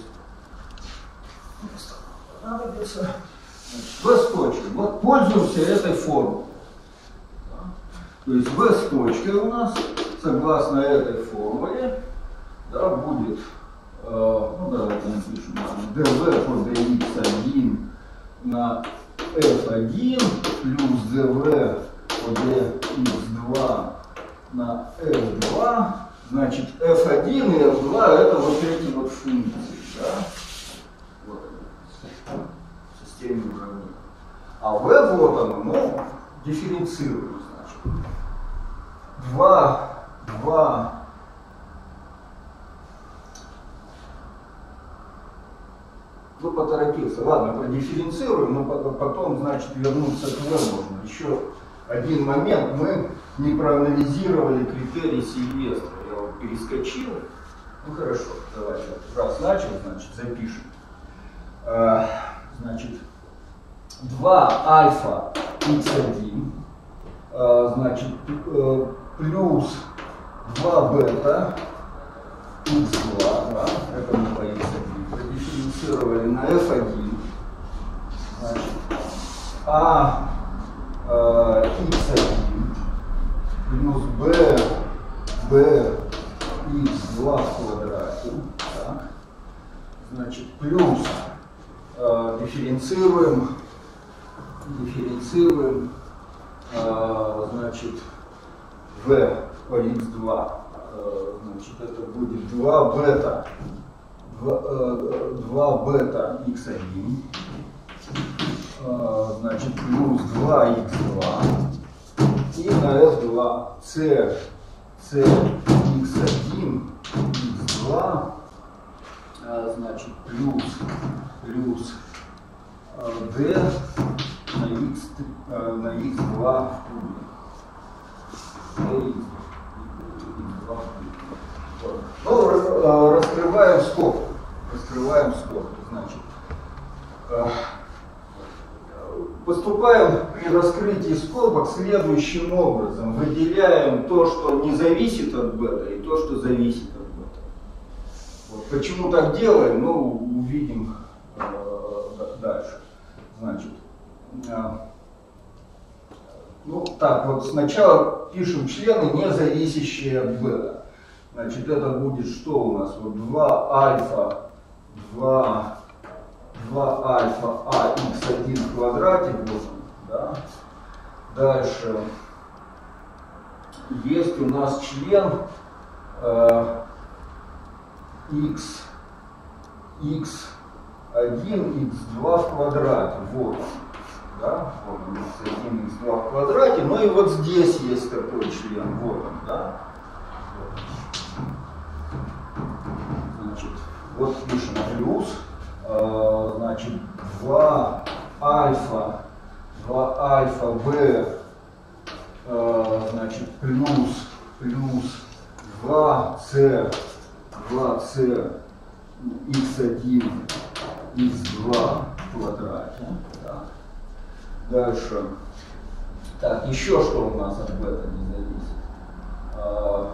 Понадобится. V с точкой. Вот пользуемся этой формулой. То есть V с точкой у нас, согласно этой формуле, да, будет, ну давайте напишем, dv по dx1 на f1 плюс dv по dx2 на f2, значит f1 и f2 это вот эти вот функции, да, вот в системе уравнений. А v вот оно, ну, дифференцируем, значит, 2, ну, поторопился. Ладно, продифференцируем, но потом, значит, вернуться к V можно. Еще один момент. Мы не проанализировали критерий Сильвестра. Я его перескочил. Ну, хорошо, давайте. Раз начал, значит, запишем. Значит, 2 альфа x1, значит, плюс 2 бета x2, да, это мы по x1 продифференцировали на f1, значит, x1 плюс b x2 в квадрате, так, значит, плюс дифференцируем, значит, v по x2, значит, это будет 2 бета x1, значит, плюс 2 x2 и на f2 c x1 x2, значит, плюс d на x2 в кубе. Ну, раскрываем скобку. Значит, поступаем при раскрытии скобок следующим образом. Выделяем то, что не зависит от бета, и то, что зависит от бета. Вот. Почему так делаем, ну, увидим дальше. Значит, ну, так, вот сначала пишем члены, не зависящие от бета. Значит, это будет что у нас? Вот 2 альфа а x1 в квадрате, вот он, да? Дальше есть у нас член x1, x2 в квадрате, вот он, да? Вот он, x1, x2 в квадрате, ну и вот здесь есть такой член, вот он, да? Значит, вот пишем плюс, значит, 2 альфа b, значит, плюс 2c x1 x2 в квадрате. Так. Дальше. Так, еще что у нас от бета не зависит?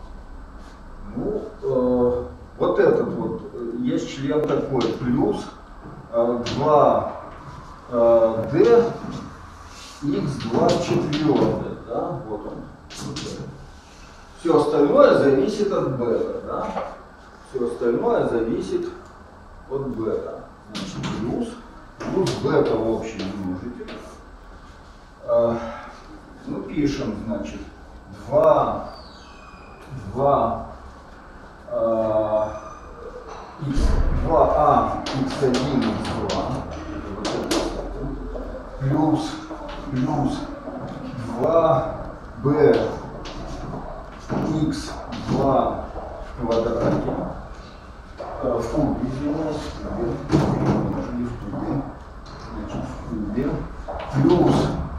Вот этот вот, есть член такой, плюс 2d x2 в четвертой, да, вот он. Вот все остальное зависит от бета, да. Все остальное зависит от бета. Значит, плюс бета в общем множитель. Ну, пишем, значит, 2 2а x1 x2 плюс 2b x2 в квадрате, в кубе, извиняюсь, в кубе, кубе плюс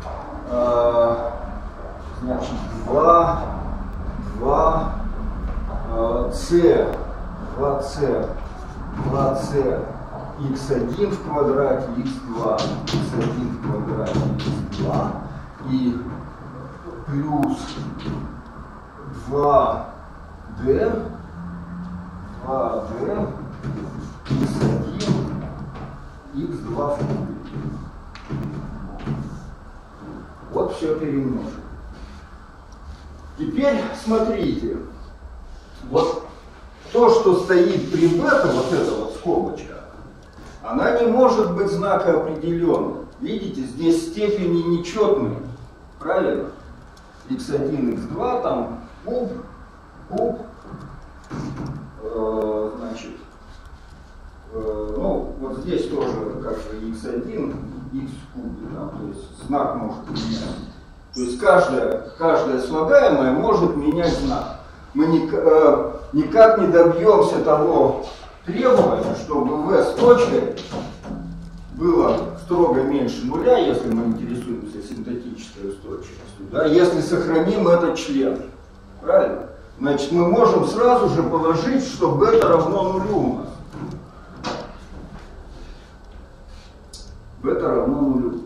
значит 2c x1 в квадрате x2 x1 в квадрате x2 и плюс 2d x1 x2 в кубе. Вот все перемножим. Теперь смотрите, вот то, что стоит при бета, вот эта вот скобочка, она не может быть знакоопределенной. Видите, здесь степени нечетные, правильно? x1, x2, там куб, значит, ну, вот здесь тоже как бы x1, x в кубе, да, то есть знак может менять. То есть каждая слагаемая может менять знак. Мы никак не добьемся того требования, чтобы v с точкой было строго меньше нуля, если мы интересуемся синтетической устойчивостью, да, если сохраним этот член. Правильно? Значит, мы можем сразу же положить, что бета равно нулю у нас. Бета равно нулю.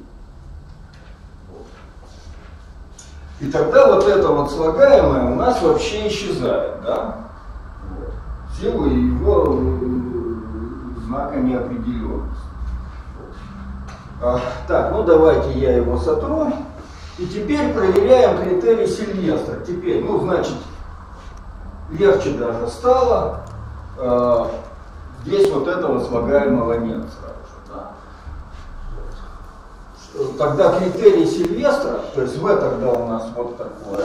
И тогда вот это вот слагаемое у нас вообще исчезает, да? Вот. В силу его знака неопределенности. Так, ну давайте я его сотру. И теперь проверяем критерий Сильвестра. Теперь, ну значит, легче даже стало. Здесь вот этого слагаемого нет сразу же, да? Тогда критерий Сильвестра, то есть v тогда у нас вот такое.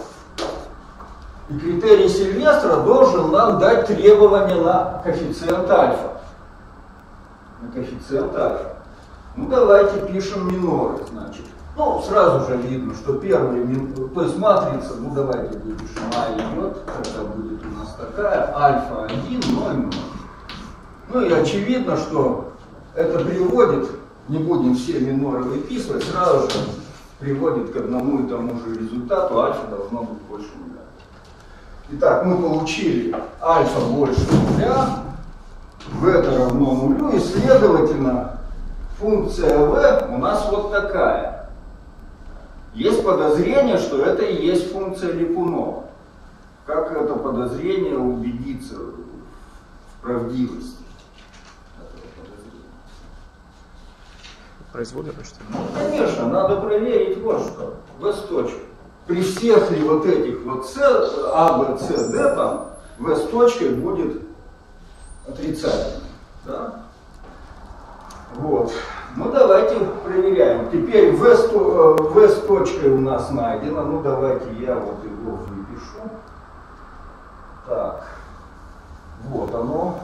И критерий Сильвестра должен нам дать требования на коэффициент альфа. На коэффициент альфа. Ну давайте пишем миноры, значит. Ну, сразу же видно, что первый, то есть матрица, ну давайте выпишем, А идет, это будет у нас такая, альфа 1, 0, 0. Ну и очевидно, что это приводит, не будем все миноры выписывать, сразу же приводит к одному и тому же результату, альфа должно быть больше нуля. Итак, мы получили альфа больше нуля, бета равно нулю, и следовательно функция v у нас вот такая. Есть подозрение, что это и есть функция Липунова. Как это подозрение убедиться в правдивости этого подозрения? Производно, что ли? Ну, конечно, надо проверить вот что. V с точкой. При всех ли вот этих вот C, A, B, C, D, там, V с точкой будет отрицательным. Да? Вот. Ну давайте проверяем. Теперь v с точкой у нас найдено. Ну давайте я вот его выпишу. Так. Вот оно.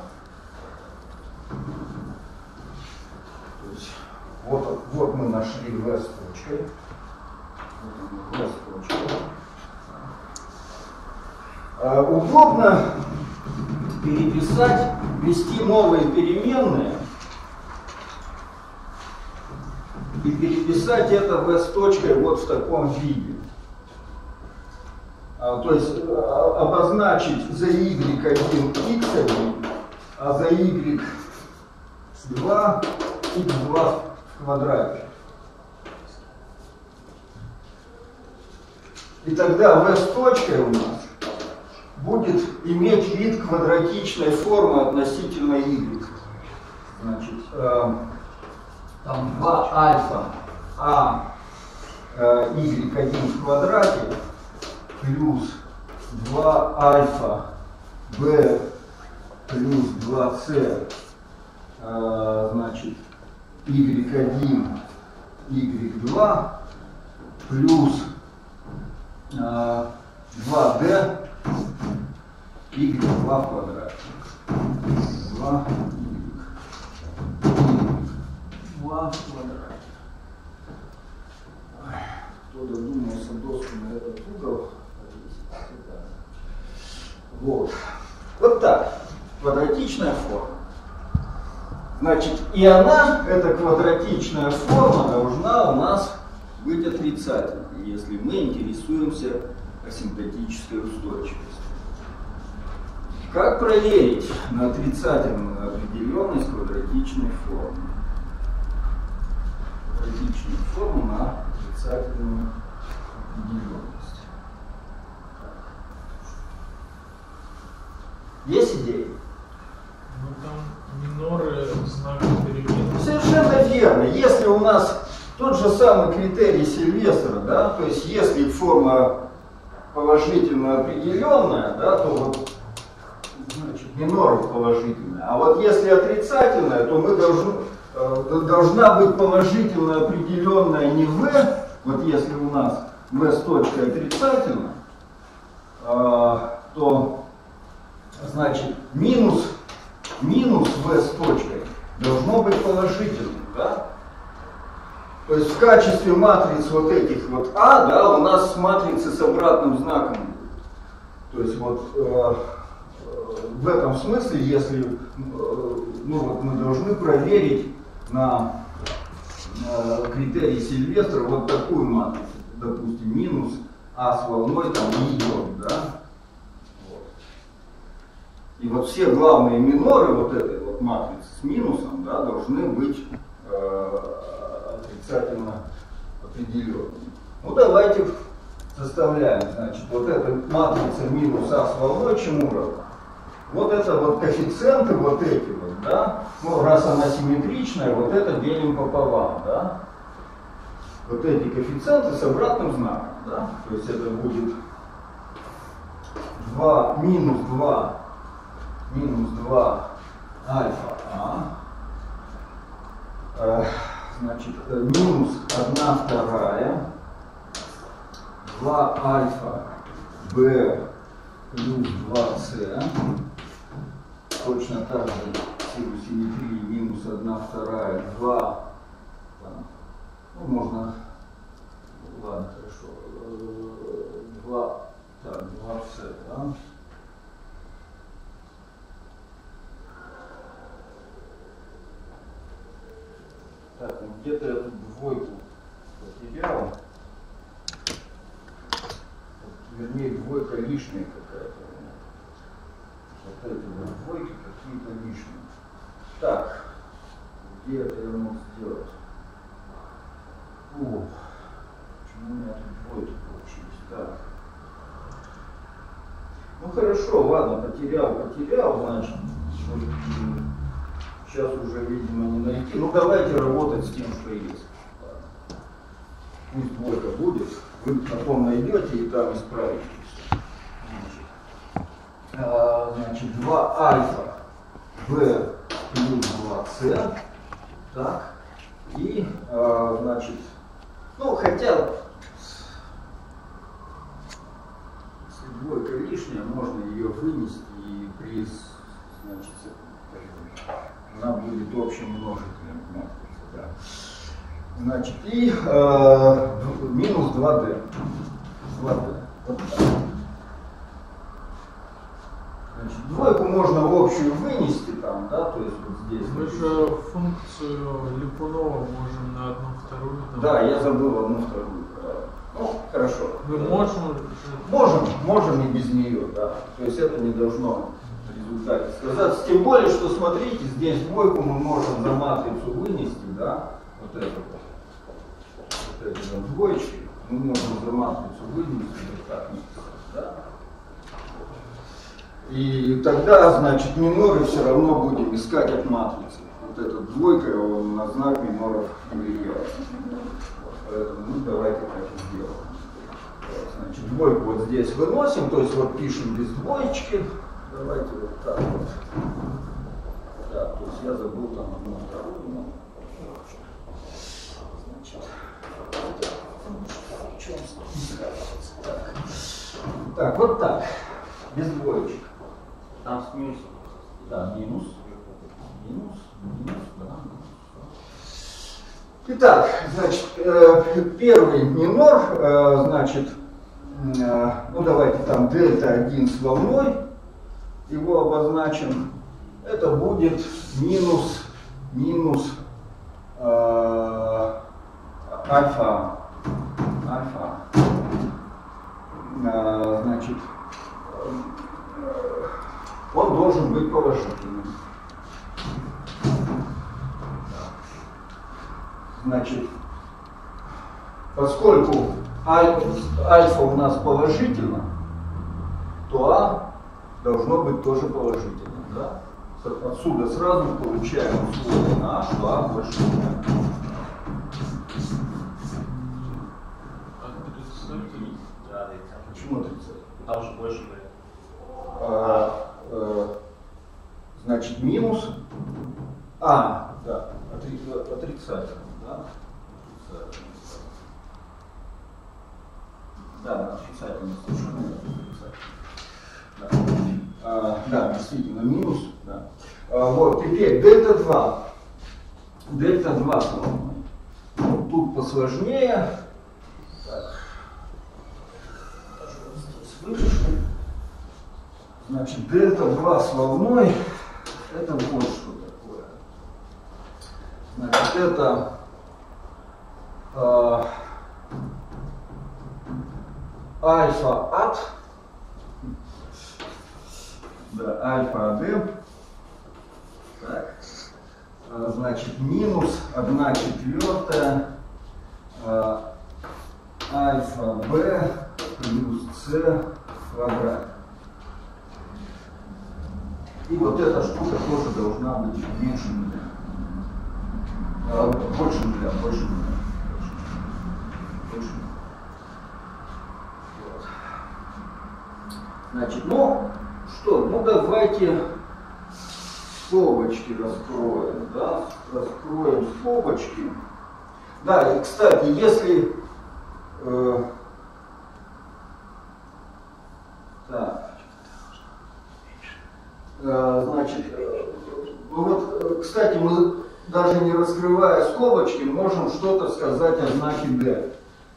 То есть, вот мы нашли v с точкой. V с точкой. Удобно переписать, ввести новые переменные и переписать это v с точкой вот в таком виде. То есть обозначить за y1 x1, а за y2 x2 в квадрате. И тогда v с точкой у нас будет иметь вид квадратичной формы относительно y. Значит, там 2 альфа а y1 в квадрате плюс 2 альфа b плюс 2c, значит, y1 y2 плюс 2d y2 в квадрате. 2 в квадрате. Кто додумался доску на этот угол? Вот. Вот так. Квадратичная форма. Значит, и она, эта квадратичная форма, должна у нас быть отрицательной, если мы интересуемся асимптотической устойчивостью. Как проверить на отрицательную определенность квадратичной формы? Квадратичную форму на отрицательную определенность. Есть идеи? Ну там миноры знака перемены. Совершенно верно. Если у нас тот же самый критерий Сильвестра, да, то есть если форма положительно определенная, да, то вот значит, минор положительная. А вот если отрицательная, то мы должна быть положительно определенная не v, вот если у нас v с точкой отрицательна, то значит минус v с точкой должно быть положительным, да? То есть в качестве матриц вот этих вот А, да, у нас матрицы с обратным знаком будет. То есть вот в этом смысле, если ну, вот мы должны проверить на критерий Сильвестра вот такую матрицу, допустим, минус А с волной там не идет, да? Вот. И вот все главные миноры вот этой вот матрицы с минусом, да, должны быть отрицательно определенными. Ну давайте составляем, значит, вот эта матрица минус А с волной чему равна? Вот это вот коэффициенты вот эти вот, да, ну раз она симметричная, вот это делим пополам, да. Вот эти коэффициенты с обратным знаком, да, то есть это будет 2 минус 2 альфа А, значит, минус 1/2 2 альфа Б плюс 2С, точно так же силу симметрии минус 1/2 2, ну можно, ладно, хорошо, 2С, да? Так, ну где-то я тут двойку потерял. Вернее, двойка лишняя какая-то. Вот эти вот двойки какие-то лишние. Так, где это я мог сделать? О, почему у меня тут двойки получились? Так. Ну хорошо, ладно, потерял, значит. Сейчас уже, видимо, не найти. Ну давайте работать с тем, что есть. Пусть двойка будет. Вы потом найдете и там исправите. Значит, 2 альфа b плюс 2c. Так. И, значит, ну хотя, если двойка лишняя, можно ее вынести и при, значит, она будет общим множителем матрицы. Да. Значит, и минус 2D. 2D. Вот так. Значит, двойку можно в общую вынести там, да, то есть вот здесь. Мы же функцию Липунова можем на 1/2. Да, я забыл 1/2. Ну, хорошо. Мы можем? Можем и без нее, да. То есть это не должно в результате сказаться. Тем более, что смотрите, здесь двойку мы можем за матрицу вынести, да, вот эту вот двоечки, мы можем за матрицу вынести, вот так, да. И тогда, значит, миноры все равно будем искать от матрицы. Вот эта двойка, он на знак миноров не влияет. Поэтому ну, давайте так и сделаем. Значит, двойку вот здесь выносим, то есть вот пишем без двоечки. Давайте вот так вот. Да, то есть я забыл там 1/2. Значит, так, вот так. Без двоечек. Там с минусом. Да, минус, да. Итак, значит, первый минор, значит, ну давайте там дельта 1 с волной, его обозначим. Это будет минус минус альфа, значит, он должен быть положительным. Значит, поскольку альфа у нас положительно, то А должно быть тоже положительным. Да? Отсюда сразу получаем условие на А, что А больше нуля. Почему отрицательно? Там же больше значит, минус А, да, отрицательно. Да, да, отрицательно, совершенно отрицательно. Да, действительно, минус. Да. Вот, теперь дельта 2. Дельта 2 словно. Вот тут посложнее. Так. Выпишу. Значит, дельта 2 словной. Это вот что такое. Значит, это альфа от, да, альфа АД, так, значит, минус 1/4 альфа Б плюс С в квадрате. И вот эта штука тоже должна быть меньше нуля. Больше нуля, больше нуля. Больше нуля. Вот. Значит, ну что, ну давайте скобочки раскроем, да? Раскроем скобочки. Да, и кстати, если так. Значит, вот, кстати, мы даже не раскрывая скобочки, можем что-то сказать о знаке D.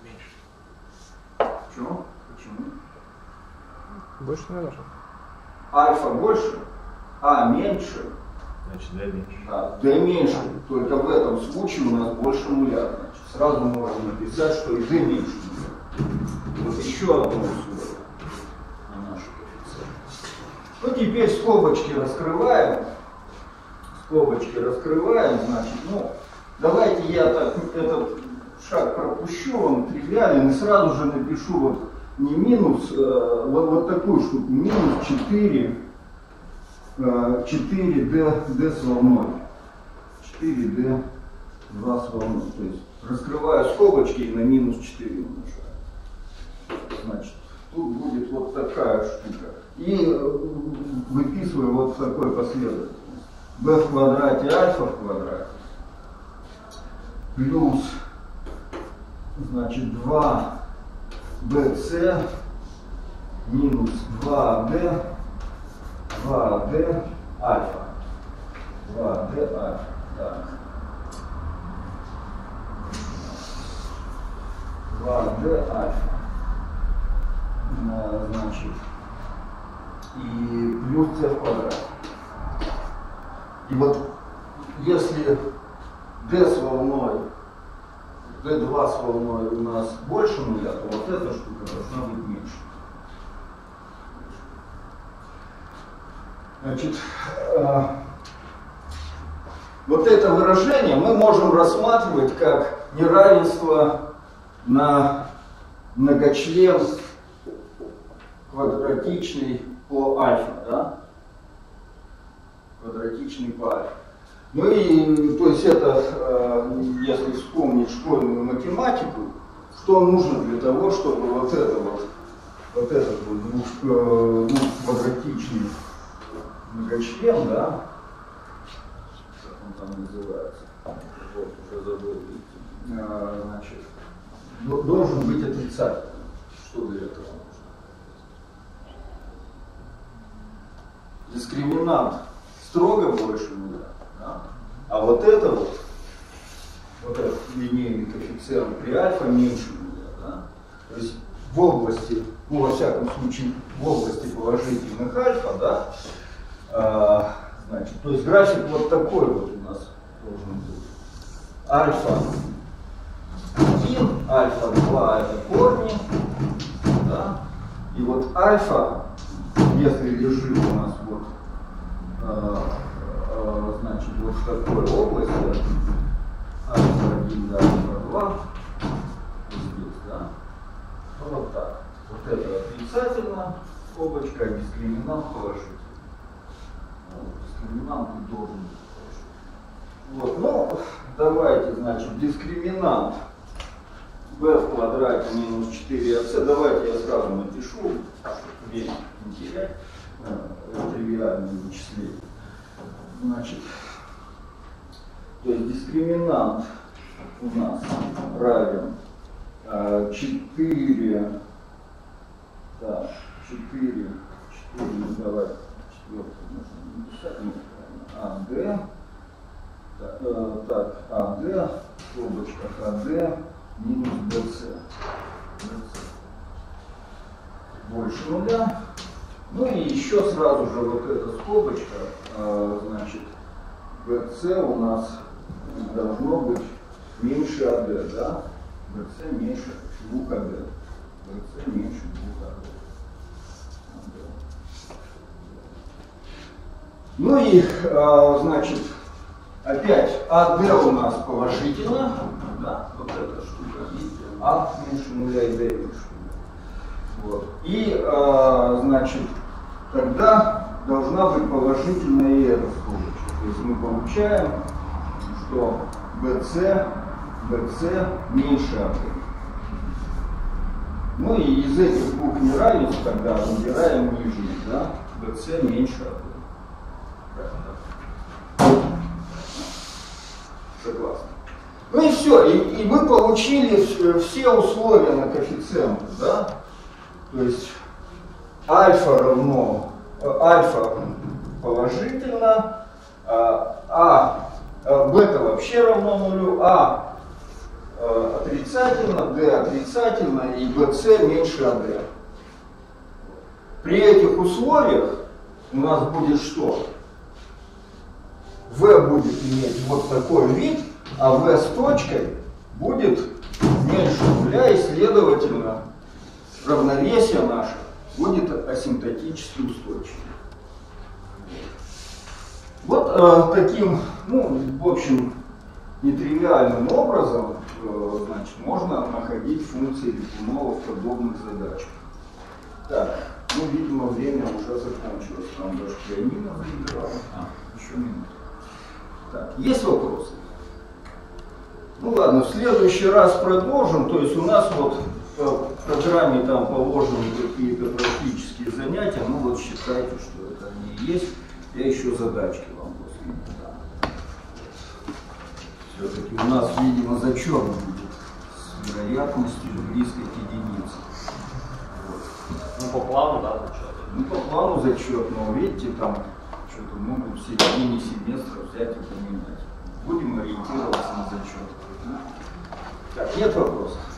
Почему? Почему? Больше не нужно. Альфа больше, А меньше. Значит, D меньше. Да, D меньше. Только в этом случае у нас больше нуля. Значит, сразу можно написать, что и D меньше нуля. Вот еще одно условие на нашу коэффициент. Ну, теперь скобочки раскрываем. Скобочки раскрываем, значит, ну, давайте я так этот шаг пропущу, он тривиален, и сразу же напишу вот не минус, вот такую штуку, минус 4D с волной. 4D 2 с волной. То есть раскрываю скобочки и на минус 4 умножаю. Значит, тут будет вот такая штука. И выписываю вот в такой последовательности. B в квадрате альфа в квадрате плюс, значит, 2bc минус 2d альфа. 2d альфа. Так. 2d альфа. Значит, и плюс c в квадрате. И вот если d с волной, d2 с волной у нас больше нуля, то вот эта штука должна быть меньше. Значит, вот это выражение мы можем рассматривать как неравенство на многочлен квадратичный по альфа, да? Квадратичный по альфа. Ну и, то есть это, если вспомнить школьную математику, что нужно для того, чтобы вот этот квадратичный многочлен, да, как он там называется, вот, уже забыл, значит, должен быть отрицательным. Что для этого нужно? Дискриминант строго больше нуля, да? А вот этот линейный коэффициент при альфа меньше нуля, да? То есть в области, ну во всяком случае в области положительных альфа, да, значит, то есть график вот такой вот у нас должен быть альфа 1, альфа 2 это корни, да? И вот альфа, если лежит у нас вот, значит, вот в такой области, альфа 1 до альфа 2, вот здесь, да, ну вот так. Вот это отрицательно, скобочка, а дискриминант положительный. Дискриминант должен быть положительный. Вот, ну, давайте, значит, дискриминант b в квадрате минус 4ac. Давайте я сразу напишу, чтобы время не терять, тривиальные вычисления. Значит, то есть дискриминант у нас равен 4, так, 4, давайте, четвертый нужно написать, АД, так, АД, в скобочках АД минус БЦ. Больше нуля. Ну и еще сразу же вот эта скобочка, значит, BC у нас должно быть меньше AD, да? BC меньше 2 AD. BC меньше 2 AD. Ну и, значит, опять AD у нас положительно, да? Вот эта штука, видите, А меньше нуля и D меньше нуля. Вот. И, значит, тогда должна быть положительная и эта скобочка. То есть мы получаем, что BC меньше AD. Ну и из этих двух неравенств тогда выбираем нижний, да? BC меньше AD. Согласны. Ну и все, и мы получили все условия на коэффициенты, да? То есть альфа равно, альфа положительно, бета вообще равно нулю, отрицательно, d отрицательно и bc меньше AD. При этих условиях у нас будет что? V будет иметь вот такой вид, а V с точкой будет меньше нуля, и, следовательно, равновесие наше будет асимптотически устойчивым. Вот таким, ну, в общем, нетривиальным образом, значит, можно находить функции Липунова в подобных задачах. Так, ну, видимо, время уже закончилось, там даже пианино заиграло. Еще минуту. Так, есть вопросы? Ну ладно, в следующий раз продолжим. То есть у нас вот в программе там положены какие-то практические занятия. Ну вот считайте, что это они и есть. Я еще задачки вам после них дам. Все-таки у нас, видимо, зачет будет с вероятностью близкой к единице. Вот. Ну по плану, да, зачет. Ну по плану зачет, но видите, там что-то могут в середине семестра взять и поменять. Будем ориентироваться на зачет. Так, нет вопросов?